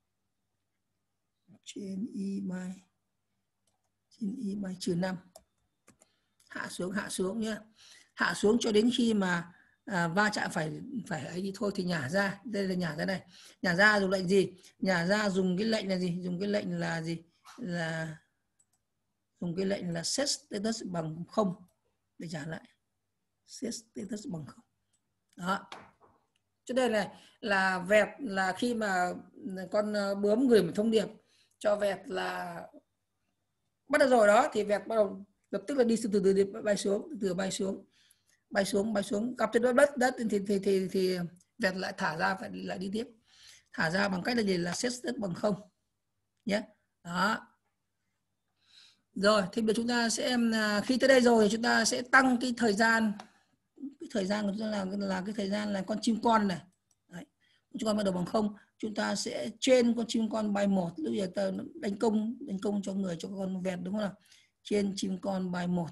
Trên y bay trên y bay trừ năm. Hạ xuống hạ xuống nhé. Hạ xuống cho đến khi mà à, va chạm phải phải ấy thì thôi thì nhả ra. Đây là nhả ra này. Nhả ra dùng lệnh gì? Nhả ra dùng cái lệnh là gì? Dùng cái lệnh là gì? Là dùng cái lệnh là set status bằng không để trả lại. Set status bằng không. Đó. Cho đây này là vẹt là khi mà con bướm gửi một thông điệp cho vẹt là bắt đầu rồi đó, thì vẹt bắt đầu lập tức là đi từ từ, từ bay xuống, từ từ bay xuống, bay xuống, bay xuống, gặp trên đất đất thì thì thì thì vẹt lại thả ra, phải lại đi tiếp, thả ra bằng cách là gì? Là set status bằng không nhé. Đó. Rồi, thì bây giờ chúng ta sẽ khi tới đây rồi thì chúng ta sẽ tăng cái thời gian, cái thời gian của chúng ta là là cái thời gian là con chim con này. Đấy. Chim con bắt đầu bằng không, chúng ta sẽ trên con chim con bay một. Lúc giờ ta đánh công đánh công cho người, cho con vẹt, đúng không nào? Trên chim con bay một.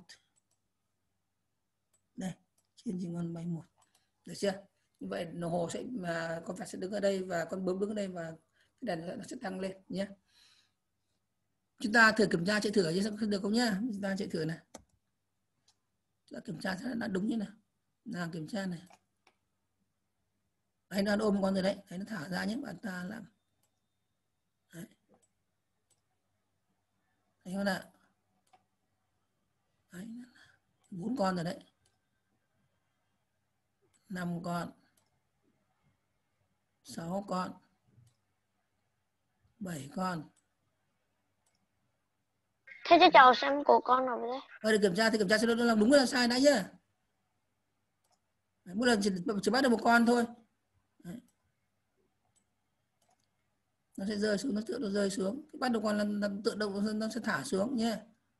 Đây, trên chim con bay một. Được chưa? Như vậy đồng hồ sẽ mà con vẹt sẽ đứng ở đây và con bướm đứng ở đây và cái đèn nó sẽ tăng lên nhé. Chúng ta thử kiểm tra chạy thử chứ được không nhá? Chúng ta chạy thử này. Chúng ta kiểm tra xem đã đúng như nào. Nào kiểm tra này. Đấy, nó ôm con rồi đấy. Đấy, nó thả ra nhé. Bạn ta làm. Đấy. Thấy không nào? Đấy. bốn con rồi đấy. năm con. sáu con. bảy con. Thế cho cháu xem của con nào vậy đấy. Rồi để kiểm tra thì kiểm tra xem nó làm đúng hay là sai đã nhá. Mỗi lần chỉ, chỉ bắt được một con thôi. Đấy. Nó sẽ rơi xuống, nó tự nó rơi xuống. Bắt được con là, là tự động nó sẽ thả xuống nhé.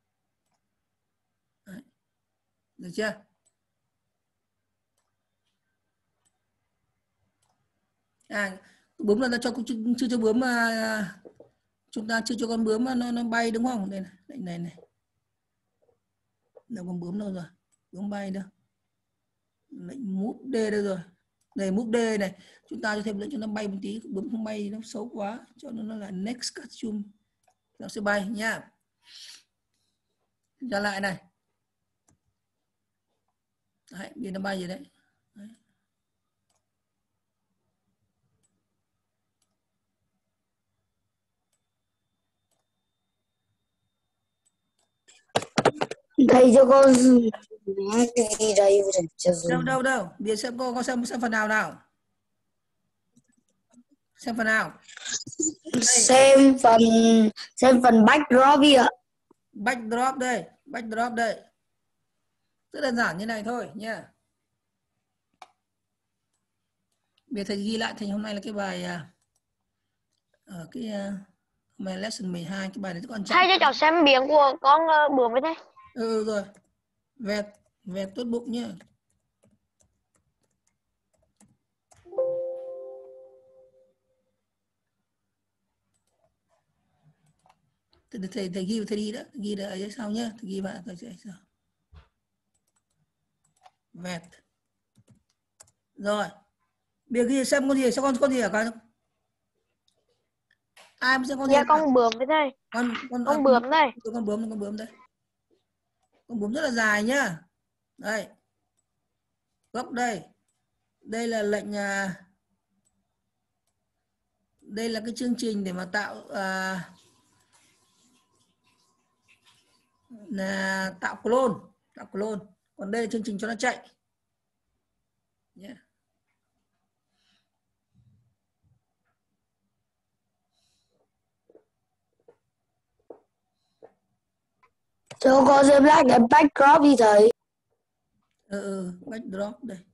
Đấy. Được chưa? À, bướm là nó cho chưa cho bướm mà chúng ta chưa cho con bướm mà nó nó bay, đúng không? Đây này, đây này này. Đâu con bướm đâu rồi? Bướm bay đâu? Lệnh mút D đâu rồi? Đây mút D này, chúng ta cho thêm lệnh cho nó bay một tí, bướm không bay nó xấu quá, cho nó nó là next costume. Nó sẽ bay nhá. Ra lại này. Đấy, bây giờ nó bay rồi đấy. Đấy. Thầy cho con cái đây cho đâu đâu đâu bây giờ xem cô có xem xem phần nào nào, xem phần nào. Đây. xem phần xem phần backdrop đi ạ. Backdrop đây, backdrop đây, rất đơn giản như này thôi nha. Bây giờ thầy ghi lại, thầy hôm nay là cái bài ở cái hôm nay lesson mười hai, cái bài này rất quan trọng. Thầy cho cháu xem miệng của con uh, bướm với đây. Ừ rồi, vẹt vẹt tốt bụng nhá. Thầy, thầy, thầy ghi thầy đi đó, ghi ở dưới sau nhá, thầy ghi vào thầy sẽ sao. Vẹt. Rồi. Bây giờ ghi xem con gì, sao con con gì ở con? Ai biết xem con gì? Dạ con bướm với đây. Con con, con à, bướm đây. Con bướm, con bướm đây. Con bướm rất là dài nhá. Đây. Góc đây. Đây là lệnh đây là cái chương trình để mà tạo à, là tạo clone, tạo clone. Còn đây là chương trình cho nó chạy. Yeah. Cho con xem lại cái backdrop đi thầy. Ừ, ừ, backdrop đây.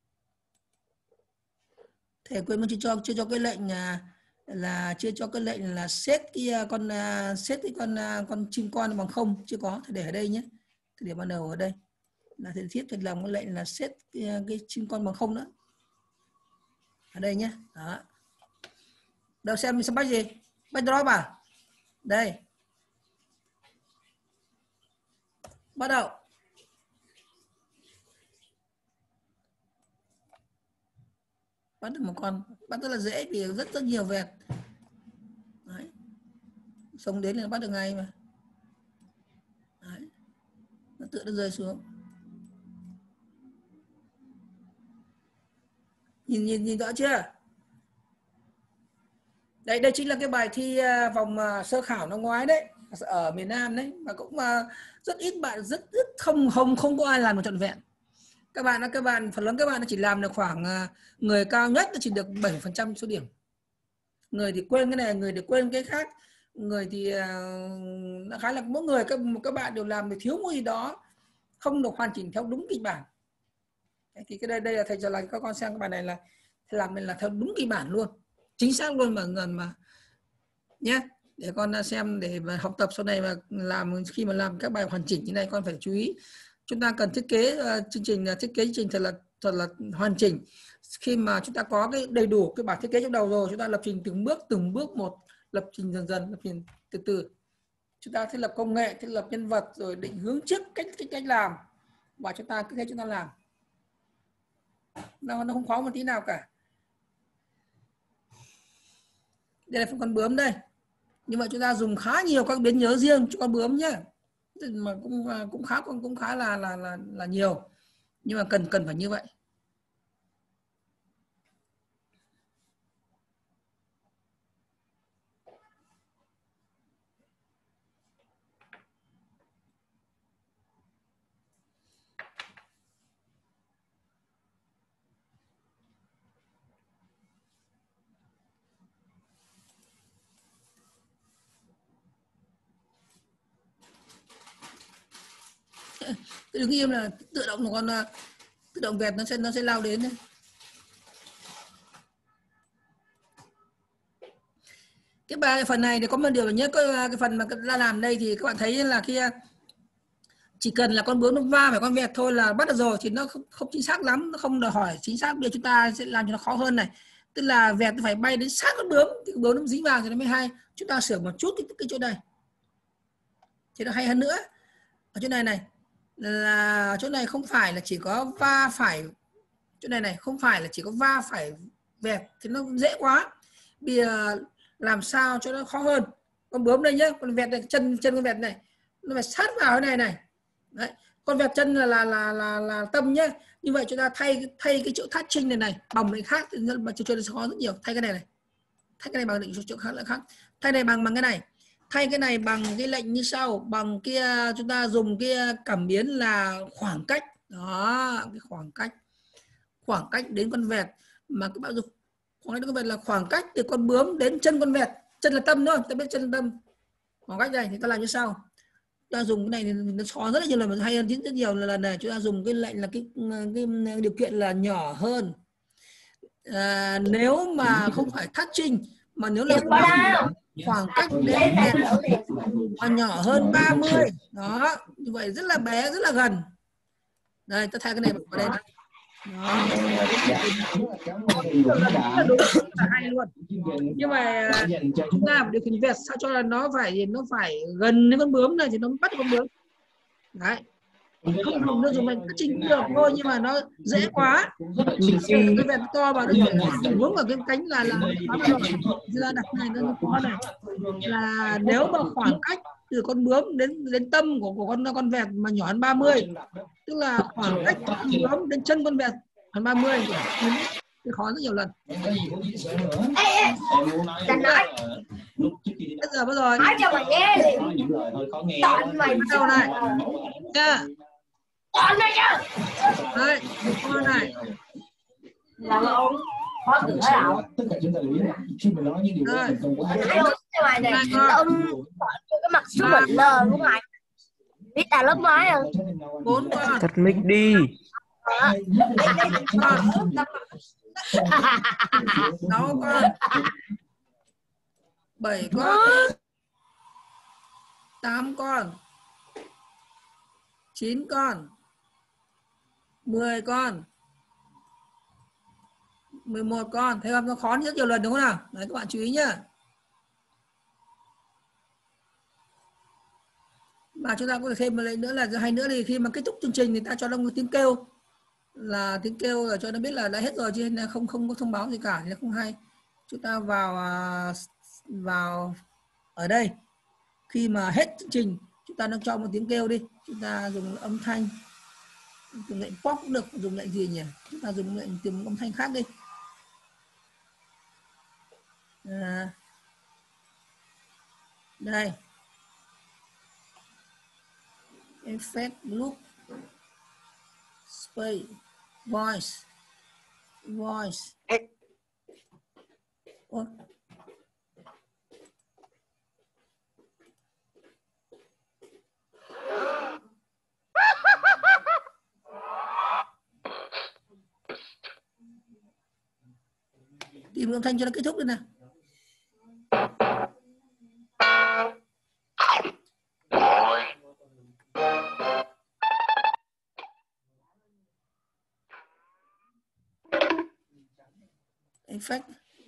Thầy quên mất chưa cho chưa cho cái lệnh là là chưa cho cái lệnh là set cái con uh, set cái con uh, con chim con bằng không, chưa có. Thầy để ở đây nhé. Thầy để ban đầu ở đây là thầy thiết thầy làm cái lệnh là set cái, cái chim con bằng không nữa. Ở đây nhé. Đó. Đâu xem mình xem back gì? Backdrop à? Đây. Bắt đầu. Bắt được một con, bắt rất là dễ vì rất rất nhiều vẹt. Đấy. Sống đến là bắt được ngay mà. Đấy. Nó tự nó rơi xuống. Nhìn nhìn nhìn rõ chưa? Đây đây chính là cái bài thi vòng sơ khảo năm ngoái đấy, ở miền Nam đấy, và cũng rất ít bạn, rất rất không không không có ai làm một trọn vẹn. Các bạn các bạn phần lớn các bạn chỉ làm được khoảng, người cao nhất chỉ được bảy phần trăm số điểm. Người thì quên cái này, người thì quên cái khác, người thì nó khá là mỗi người các các bạn đều làm được thiếu một gì đó, không được hoàn chỉnh theo đúng kịch bản. Thì cái đây đây là thầy cho là các con xem cái bài này là thầy làm mình là theo đúng kịch bản luôn, chính xác luôn mà gần mà nhé, để con xem để mà học tập sau này mà làm, khi mà làm các bài hoàn chỉnh như này con phải chú ý. Chúng ta cần thiết kế uh, chương trình thiết kế chương trình thật là thật là hoàn chỉnh. Khi mà chúng ta có cái đầy đủ cái bản thiết kế trong đầu rồi, chúng ta lập trình từng bước từng bước một, lập trình dần dần, lập trình từ từ. Chúng ta thiết lập công nghệ, thiết lập nhân vật, rồi định hướng trước cách cách cách làm, và chúng ta cứ thế chúng ta làm. Nó nó không khó một tí nào cả. Đây là phần con bướm đây. Nhưng mà chúng ta dùng khá nhiều các biến nhớ riêng cho con bướm nhé, mà cũng cũng khá cũng khá là là là là nhiều, nhưng mà cần cần phải như vậy. Đừng im là tự động một con tự động vẹt nó sẽ nó sẽ lao đến đấy. Cái bài phần này thì có một điều là nhớ cái phần mà ra làm đây thì các bạn thấy là khi chỉ cần là con bướm nó va phải con vẹt thôi là bắt được rồi, thì nó không, không chính xác lắm, nó không đòi hỏi chính xác. Bây giờ chúng ta sẽ làm cho nó khó hơn này, tức là vẹt nó phải bay đến sát con bướm thì con bướm nó dính vào thì nó mới hay. Chúng ta sửa một chút cái, cái chỗ này thì nó hay hơn nữa. Ở chỗ này này là chỗ này không phải là chỉ có va phải, chỗ này này không phải là chỉ có va phải vẹt thì nó dễ quá. Bây giờ làm sao cho nó khó hơn. Con bướm đây nhé, con vẹt này, chân chân con vẹt này nó phải sát vào cái này này. Đấy. Con vẹt chân là là là là, là tâm nhé. Như vậy chúng ta thay thay cái chỗ touching này này bằng cái khác thì nó cho nó khó rất nhiều. Thay cái này này, thay cái này bằng định chỗ khác là khác. Thay này bằng bằng cái này. Thay cái này bằng cái lệnh như sau, bằng kia chúng ta dùng cái cảm biến là khoảng cách. Đó, cái khoảng cách. Khoảng cách đến con vẹt mà các bạn dùng khoảng cách đến con vẹt là khoảng cách từ con bướm đến chân con vẹt. Chân là tâm đúng không? Ta biết chân là tâm. Khoảng cách này thì ta làm như sau. Ta dùng cái này thì nó khó rất là nhiều lần, mà hay hơn rất nhiều lần này. Chúng ta dùng cái lệnh là cái, cái điều kiện là nhỏ hơn. À, nếu mà không phải touching mà nếu là khoảng cách đến vẹt mà nhỏ hơn ba mươi, đó, như vậy rất là bé, rất là gần. Đây, ta thay cái này vào đây này. Đó. Rất là hay luôn. Nhưng mà chúng ta điều khiển vẹt sao cho là nó phải nó phải gần đến con bướm này thì nó bắt con bướm. Đấy. Không dùng nó dùng mình chỉnh được thôi, nhưng mà nó dễ quá. Cái vẹt to vào nó hướng vào cái cánh là là ra đặt này nó khó này. Là nếu mà khoảng cách từ con bướm đến đến tâm của của con con vẹt mà nhỏ hơn ba mươi, tức là khoảng cách từ con bướm đến chân con vẹt hơn ba mươi, cái khó rất nhiều lần. Em có gì muốn chia sẻ nữa? Ê, ê, Em muốn nói Đành nói. lúc trước khi đi Bây giờ bắt rồi. nói cho mày nghe đi. nói những lời hơi khó nghe. Chọn mày Bắt đầu này. Nha. Chọn mày chứ. Đấy, con này. Làm ơn. Khó thử ở đâu? Tất cả chúng ta đều biết là khi mình nói những điều đó mình không có Anh nói cho mày này. Này con. Ông cái mặt số bệnh lờ của mày. Biết à lớp mấy à? Bốn con. Tắt mic đi. Sáu con. Bảy con. Tám con. Chín con. Mười con. Mười một con. Thấy không? Nó khó rất nhiều lần đúng không nào? Đấy các bạn chú ý nhá. Và chúng ta có thể thêm một lệnh nữa là hay nữa thì khi mà kết thúc chương trình thì ta cho nó một tiếng kêu, là tiếng kêu là cho nó biết là đã hết rồi, chứ là không không có thông báo gì cả thì nó không hay. Chúng ta vào vào ở đây khi mà hết chương trình chúng ta nó cho một tiếng kêu đi, chúng ta dùng âm thanh, dùng lệnh pop cũng được, dùng lệnh gì nhỉ, chúng ta dùng lệnh tìm âm thanh khác đi. À, đây effect loop space voice voice. Ủa? Tìm âm thanh cho nó kết thúc đi nào. Effect.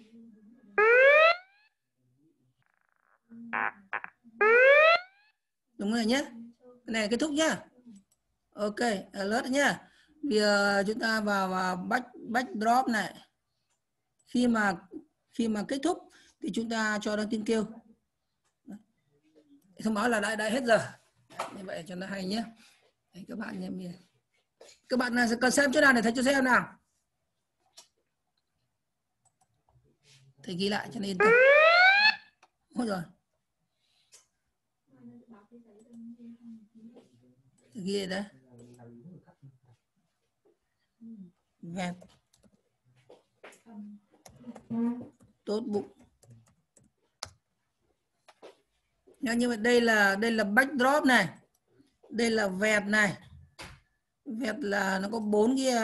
Đúng rồi nhé. Cái này kết thúc nhá. Ok, alert nhá. Bây giờ chúng ta vào vào back backdrop này. Khi mà khi mà kết thúc thì chúng ta cho nó tiếng kêu. Thông báo là đã đã hết giờ. Như vậy cho nó hay nhé. Đấy, các bạn nhé. Các bạn cần xem chỗ nào để thấy cho xem nào. Thầy ghi lại cho nên yên tâm. Ôi rồi. Thầy ghi đấy. Vẹt. Tốt bụng. Nhưng mà đây là đây là backdrop này. Đây là vẹt này. Vẹt là nó có bốn cái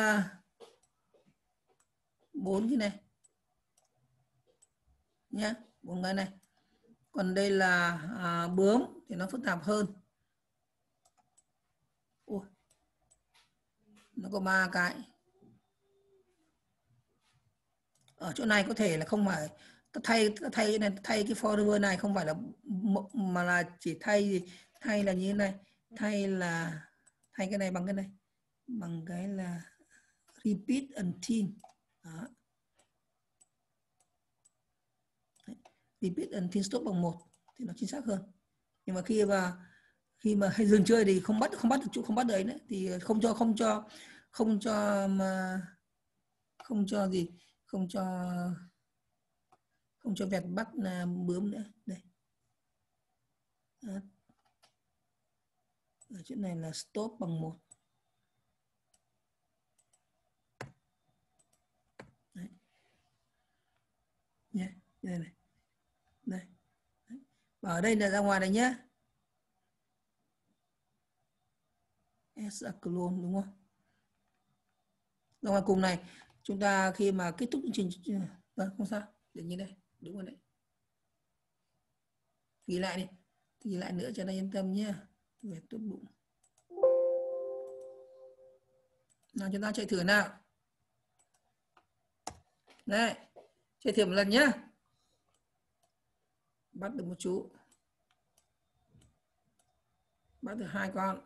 bốn cái này. Nhé, bốn cái này. Còn đây là à, bướm thì nó phức tạp hơn. Ủa, nó có ba cái. Ở chỗ này có thể là không phải thay thay này thay cái forever này không phải là mà là chỉ thay thay là như thế này, thay là thay cái này bằng cái này, bằng cái là repeat until. Đó. Repeat until stop bằng một thì nó chính xác hơn. Nhưng mà khi mà khi mà hay dừng chơi thì không bắt không bắt được chỗ không bắt được ấy nữa, thì không cho không cho không cho mà không cho gì không cho không cho vẹt bắt là bướm nữa. Đây. Đó. Ở chỗ này là stop bằng một. Đấy. Nhé, đây này. Đây. Đấy. Và ở đây là ra ngoài này nhé. S a clone đúng không? Ra ngoài cùng này, chúng ta khi mà kết thúc chương trình, vâng không sao, để như đây, đúng rồi đấy. Ghi lại đi, ghi lại nữa cho nó yên tâm nhé. Về tốt bụng. Nào chúng ta chạy thử nào. Đây, chạy thử một lần nhé. Bắt được một chú. Bắt được hai con.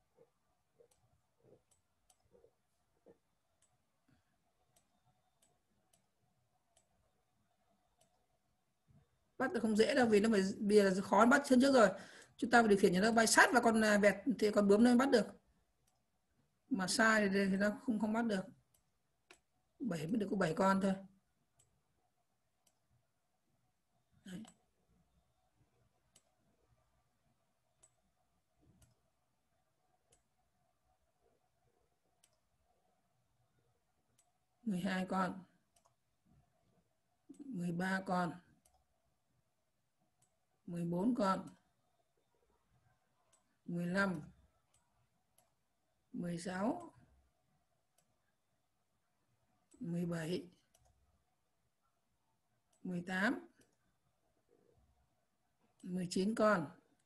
Bắt được không dễ đâu, vì nó phải vì là khó bắt chân trước rồi. Chúng ta phải điều khiển cho nó bay sát vào con vẹt thì con bướm nó mới bắt được. Mà sai thì, thì nó không không bắt được. bảy mới được có bảy con thôi. Đấy. mười hai con, mười ba con, mười bốn con, mười lăm, mười sáu, mười bảy, mười tám, mười chín con,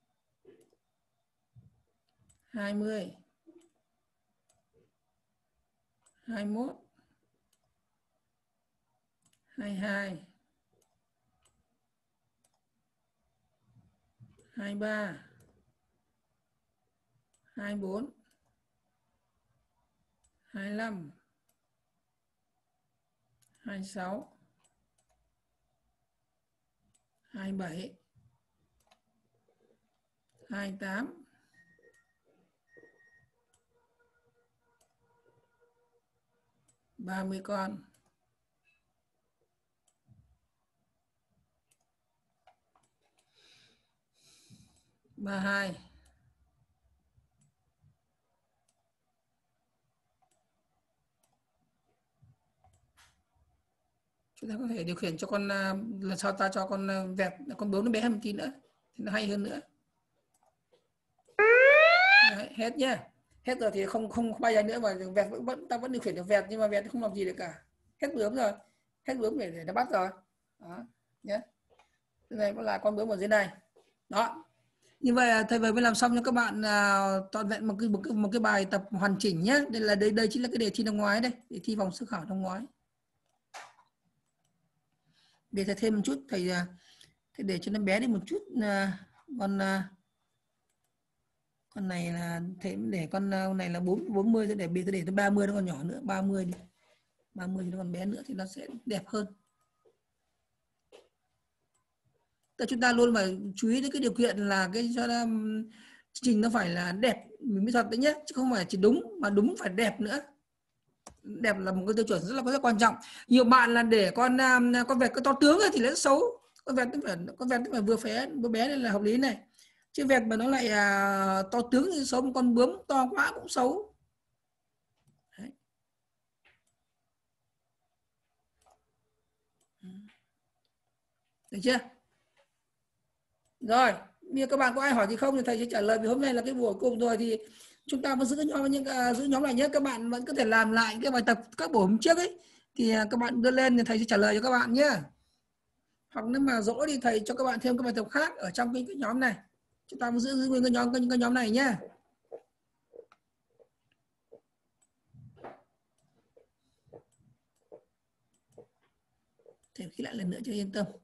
hai mươi, hai mươi mốt, hai mươi hai, hai mươi ba, hai mươi bốn, hai mươi lăm, hai mươi sáu, hai mươi bảy, hai mươi tám, ba mươi con, ba mươi hai, chúng ta có thể điều khiển cho con lần sau ta cho con vẹt con bướm nó bé hơn một tí nữa thì nó hay hơn nữa. Đấy, hết nhá, hết rồi thì không không bay ra nữa mà vẹt vẫn, vẫn ta vẫn điều khiển được vẹt nhưng mà vẹt không làm gì được cả, hết bướm rồi, hết bướm để, để nó bắt rồi đó nhé. Cái này cũng là con bướm ở dưới này đó. Như vậy thầy vừa mới làm xong cho các bạn uh, toàn vẹn một cái, một cái một cái bài tập hoàn chỉnh nhé. Đây là đây đây chính là cái đề thi năm ngoái đây, để thi vòng sơ khảo năm ngoái. Để thầy thêm một chút, thầy, thầy để cho nó bé đi một chút. Uh, con uh, con này là thầy để con uh, này là bốn bốn mươi, để để để tới ba mươi, nó còn nhỏ nữa, ba mươi đi, ba mươi thì nó còn bé nữa thì nó sẽ đẹp hơn. Tức chúng ta luôn phải chú ý đến cái điều kiện là cái cho nó, chương trình nó phải là đẹp mình mới thuật đấy nhé, chứ không phải chỉ đúng mà đúng phải đẹp nữa. Đẹp là một cái tiêu chuẩn rất là rất quan trọng. Nhiều bạn là để con con vẹt có to tướng thì nó xấu, con vẹt nó phải con vẹt nó phải vừa phải vừa bé nên là hợp lý này, chứ vẹt mà nó lại à, to tướng thì xấu, một con bướm to quá cũng xấu. Đấy. Được chưa? Rồi, bây giờ các bạn có ai hỏi gì không thì thầy sẽ trả lời, vì hôm nay là cái buổi cùng rồi thì chúng ta vẫn giữ cái nhóm, những uh, giữ nhóm này nhé. Các bạn vẫn có thể làm lại cái bài tập các buổi hôm trước ấy thì uh, các bạn đưa lên thì thầy sẽ trả lời cho các bạn nhé. Hoặc nếu mà dỗ thì thầy cho các bạn thêm cái bài tập khác ở trong cái, cái nhóm này. Chúng ta vẫn giữ giữ nguyên cái nhóm cái, cái nhóm này nhé. Thầy ghi lại lần nữa cho yên tâm.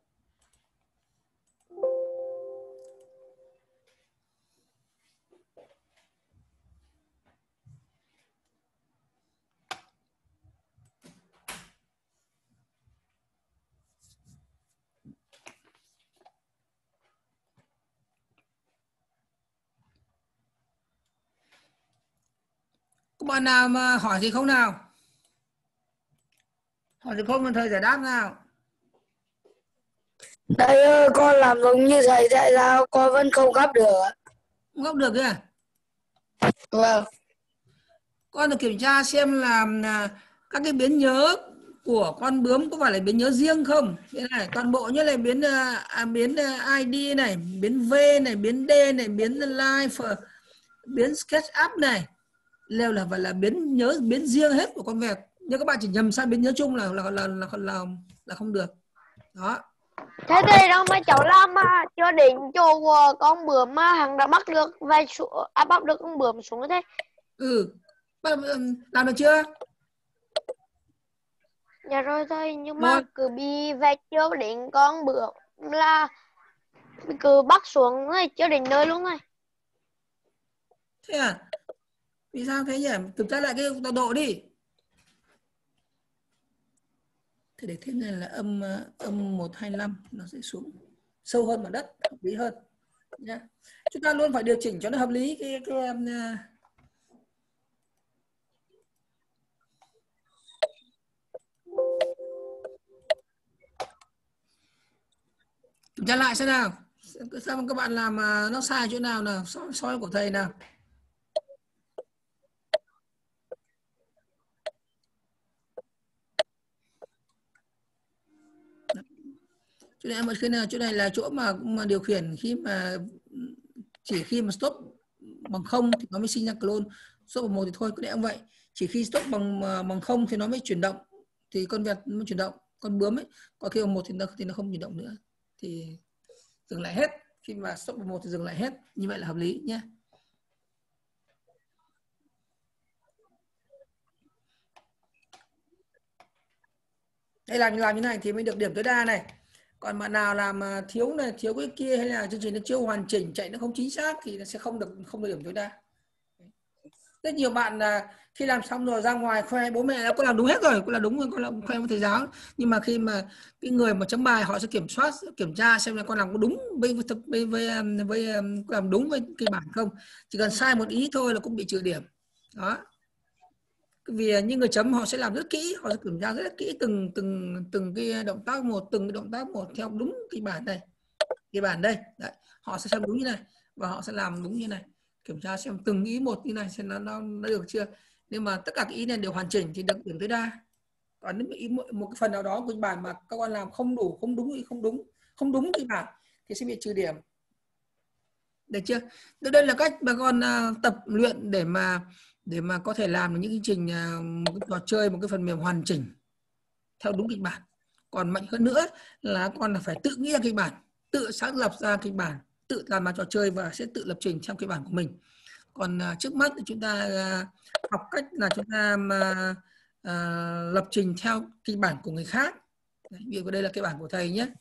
Các bạn nào mà hỏi gì không nào? Hỏi gì không thì thầy giải đáp nào. Thầy ơi, con làm giống như thầy dạy sao con vẫn không gấp được. Không gấp được kìa. Vâng. Con được kiểm tra xem là các cái biến nhớ của con bướm có phải là biến nhớ riêng không. Thế này, toàn bộ như là biến à, biến i đê này, biến V này, biến D này, biến life, biến SketchUp này đều là phải là biến nhớ biến riêng hết của con vẹt. Nhưng các bạn chỉ nhầm sang biến nhớ chung là là là là, là, là không được. Đó. Thế thì đâu mà cháu làm mà chưa đến chỗ con bướm mà hắn đã bắt được vài xuống, à, bắt được con bướm xuống thế. Ừ. Làm được chưa? Dạ rồi thôi, nhưng mà Rồi. cứ bị vạch chưa đến con bướm là cứ bắt xuống này, chưa đến nơi luôn này. Thế à? Vì sao thế nhỉ? Kiểm tra lại cái tọa độ đi. Thế để thế này là âm âm một hai lăm, nó sẽ xuống sâu hơn mặt đất, hợp lý hơn nhá. Chúng ta luôn phải điều chỉnh cho nó hợp lý cái cái Kiểm tra lại xem nào. Xem các bạn làm mà nó sai chỗ nào nào, soi, soi của thầy nào. Chỗ này mà khi nào chỗ này là chỗ mà mà điều khiển khi mà chỉ khi mà stop bằng không thì nó mới sinh ra clone, stop bằng một thì thôi, cứ để cũng vậy. Chỉ khi stop bằng bằng không thì nó mới chuyển động, thì con vẹt mới chuyển động, con bướm ấy, còn khi bằng một thì nó thì nó không chuyển động nữa, thì dừng lại hết. Khi mà stop bằng một thì dừng lại hết, như vậy là hợp lý nhé. Đây làm làm như này thì mới được điểm tối đa này. Còn bạn nào làm thiếu này, thiếu cái kia, hay là chương trình nó chưa hoàn chỉnh, chạy nó không chính xác thì nó sẽ không được không được điểm tối đa. Rất nhiều bạn là khi làm xong rồi ra ngoài khoe bố mẹ đã có làm đúng hết rồi, có làm đúng rồi, con làm khoe với thầy giáo, nhưng mà khi mà cái người mà chấm bài họ sẽ kiểm soát, kiểm tra xem là con làm có đúng với với với, với, với làm đúng với cái bản không. Chỉ cần sai một ý thôi là cũng bị trừ điểm đó. Vì những người chấm họ sẽ làm rất kỹ, họ sẽ kiểm tra rất kỹ từng từng từng cái động tác một, từng cái động tác một theo đúng cái bản đây, cái bản đây. Đấy, họ sẽ xem đúng như này và họ sẽ làm đúng như này, kiểm tra xem từng ý một như này xem nó nó, nó được chưa. Nhưng mà tất cả các ý này đều hoàn chỉnh thì được điểm tối đa. Còn nếu ý một, một cái phần nào đó của bản mà các con làm không đủ, không đúng, không đúng, không đúng cái bản thì sẽ bị trừ điểm. Được chưa? Đây là cách mà con uh, tập luyện để mà để mà có thể làm được những chương trình, uh, một cái trò chơi, một cái phần mềm hoàn chỉnh theo đúng kịch bản. Còn mạnh hơn nữa là con là phải tự nghĩ ra kịch bản, tự sáng lập ra kịch bản, tự làm ra trò chơi và sẽ tự lập trình trong kịch bản của mình. Còn uh, trước mắt thì chúng ta uh, học cách là chúng ta uh, uh, lập trình theo kịch bản của người khác. Đấy, ví dụ đây là kịch bản của thầy nhé.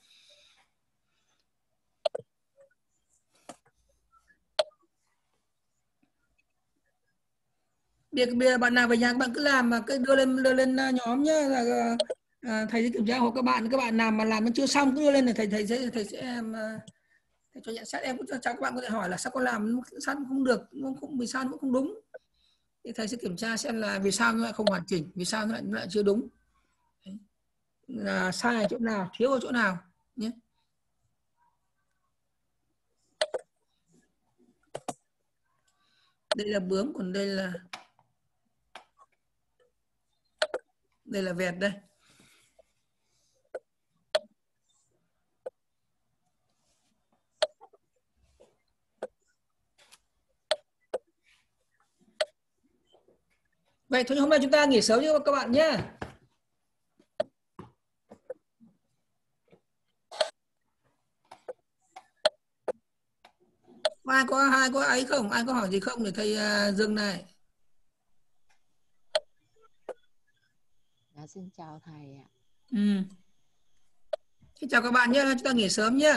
Bây giờ bạn nào về nhà các bạn cứ làm mà cứ đưa lên đưa lên nhóm nhé, là à, thầy sẽ kiểm tra. Hoặc các bạn các bạn nào mà làm nó chưa xong cứ đưa lên, là thầy thầy sẽ thầy sẽ thầy cho nhận xét. Em cũng cho các bạn có thể hỏi là sao con làm sao không được, nó không, vì sao nó không đúng, thì thầy sẽ kiểm tra xem là vì sao nó lại không hoàn chỉnh, vì sao nó lại, nó lại chưa đúng. Đấy. Là sai ở chỗ nào, thiếu ở chỗ nào nhé. Đây là bướm, còn đây là đây là vẹt đây. Vậy thôi hôm nay chúng ta nghỉ sớm cho các bạn nhé. Ai có ai có ấy không? Ai có hỏi gì không để thầy uh, dừng này. Dạ, xin chào thầy ạ. Ừ. Xin chào các bạn nhé, chúng ta nghỉ sớm nhé.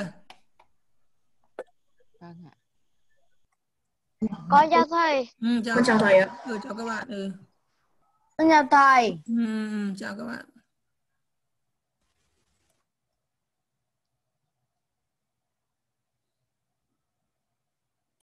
Vâng ạ. Con chào thầy. Ừ, chào, Con chào thầy ạ. Ừ, chào các bạn. Ừ. Con chào thầy. Ừ, chào các bạn.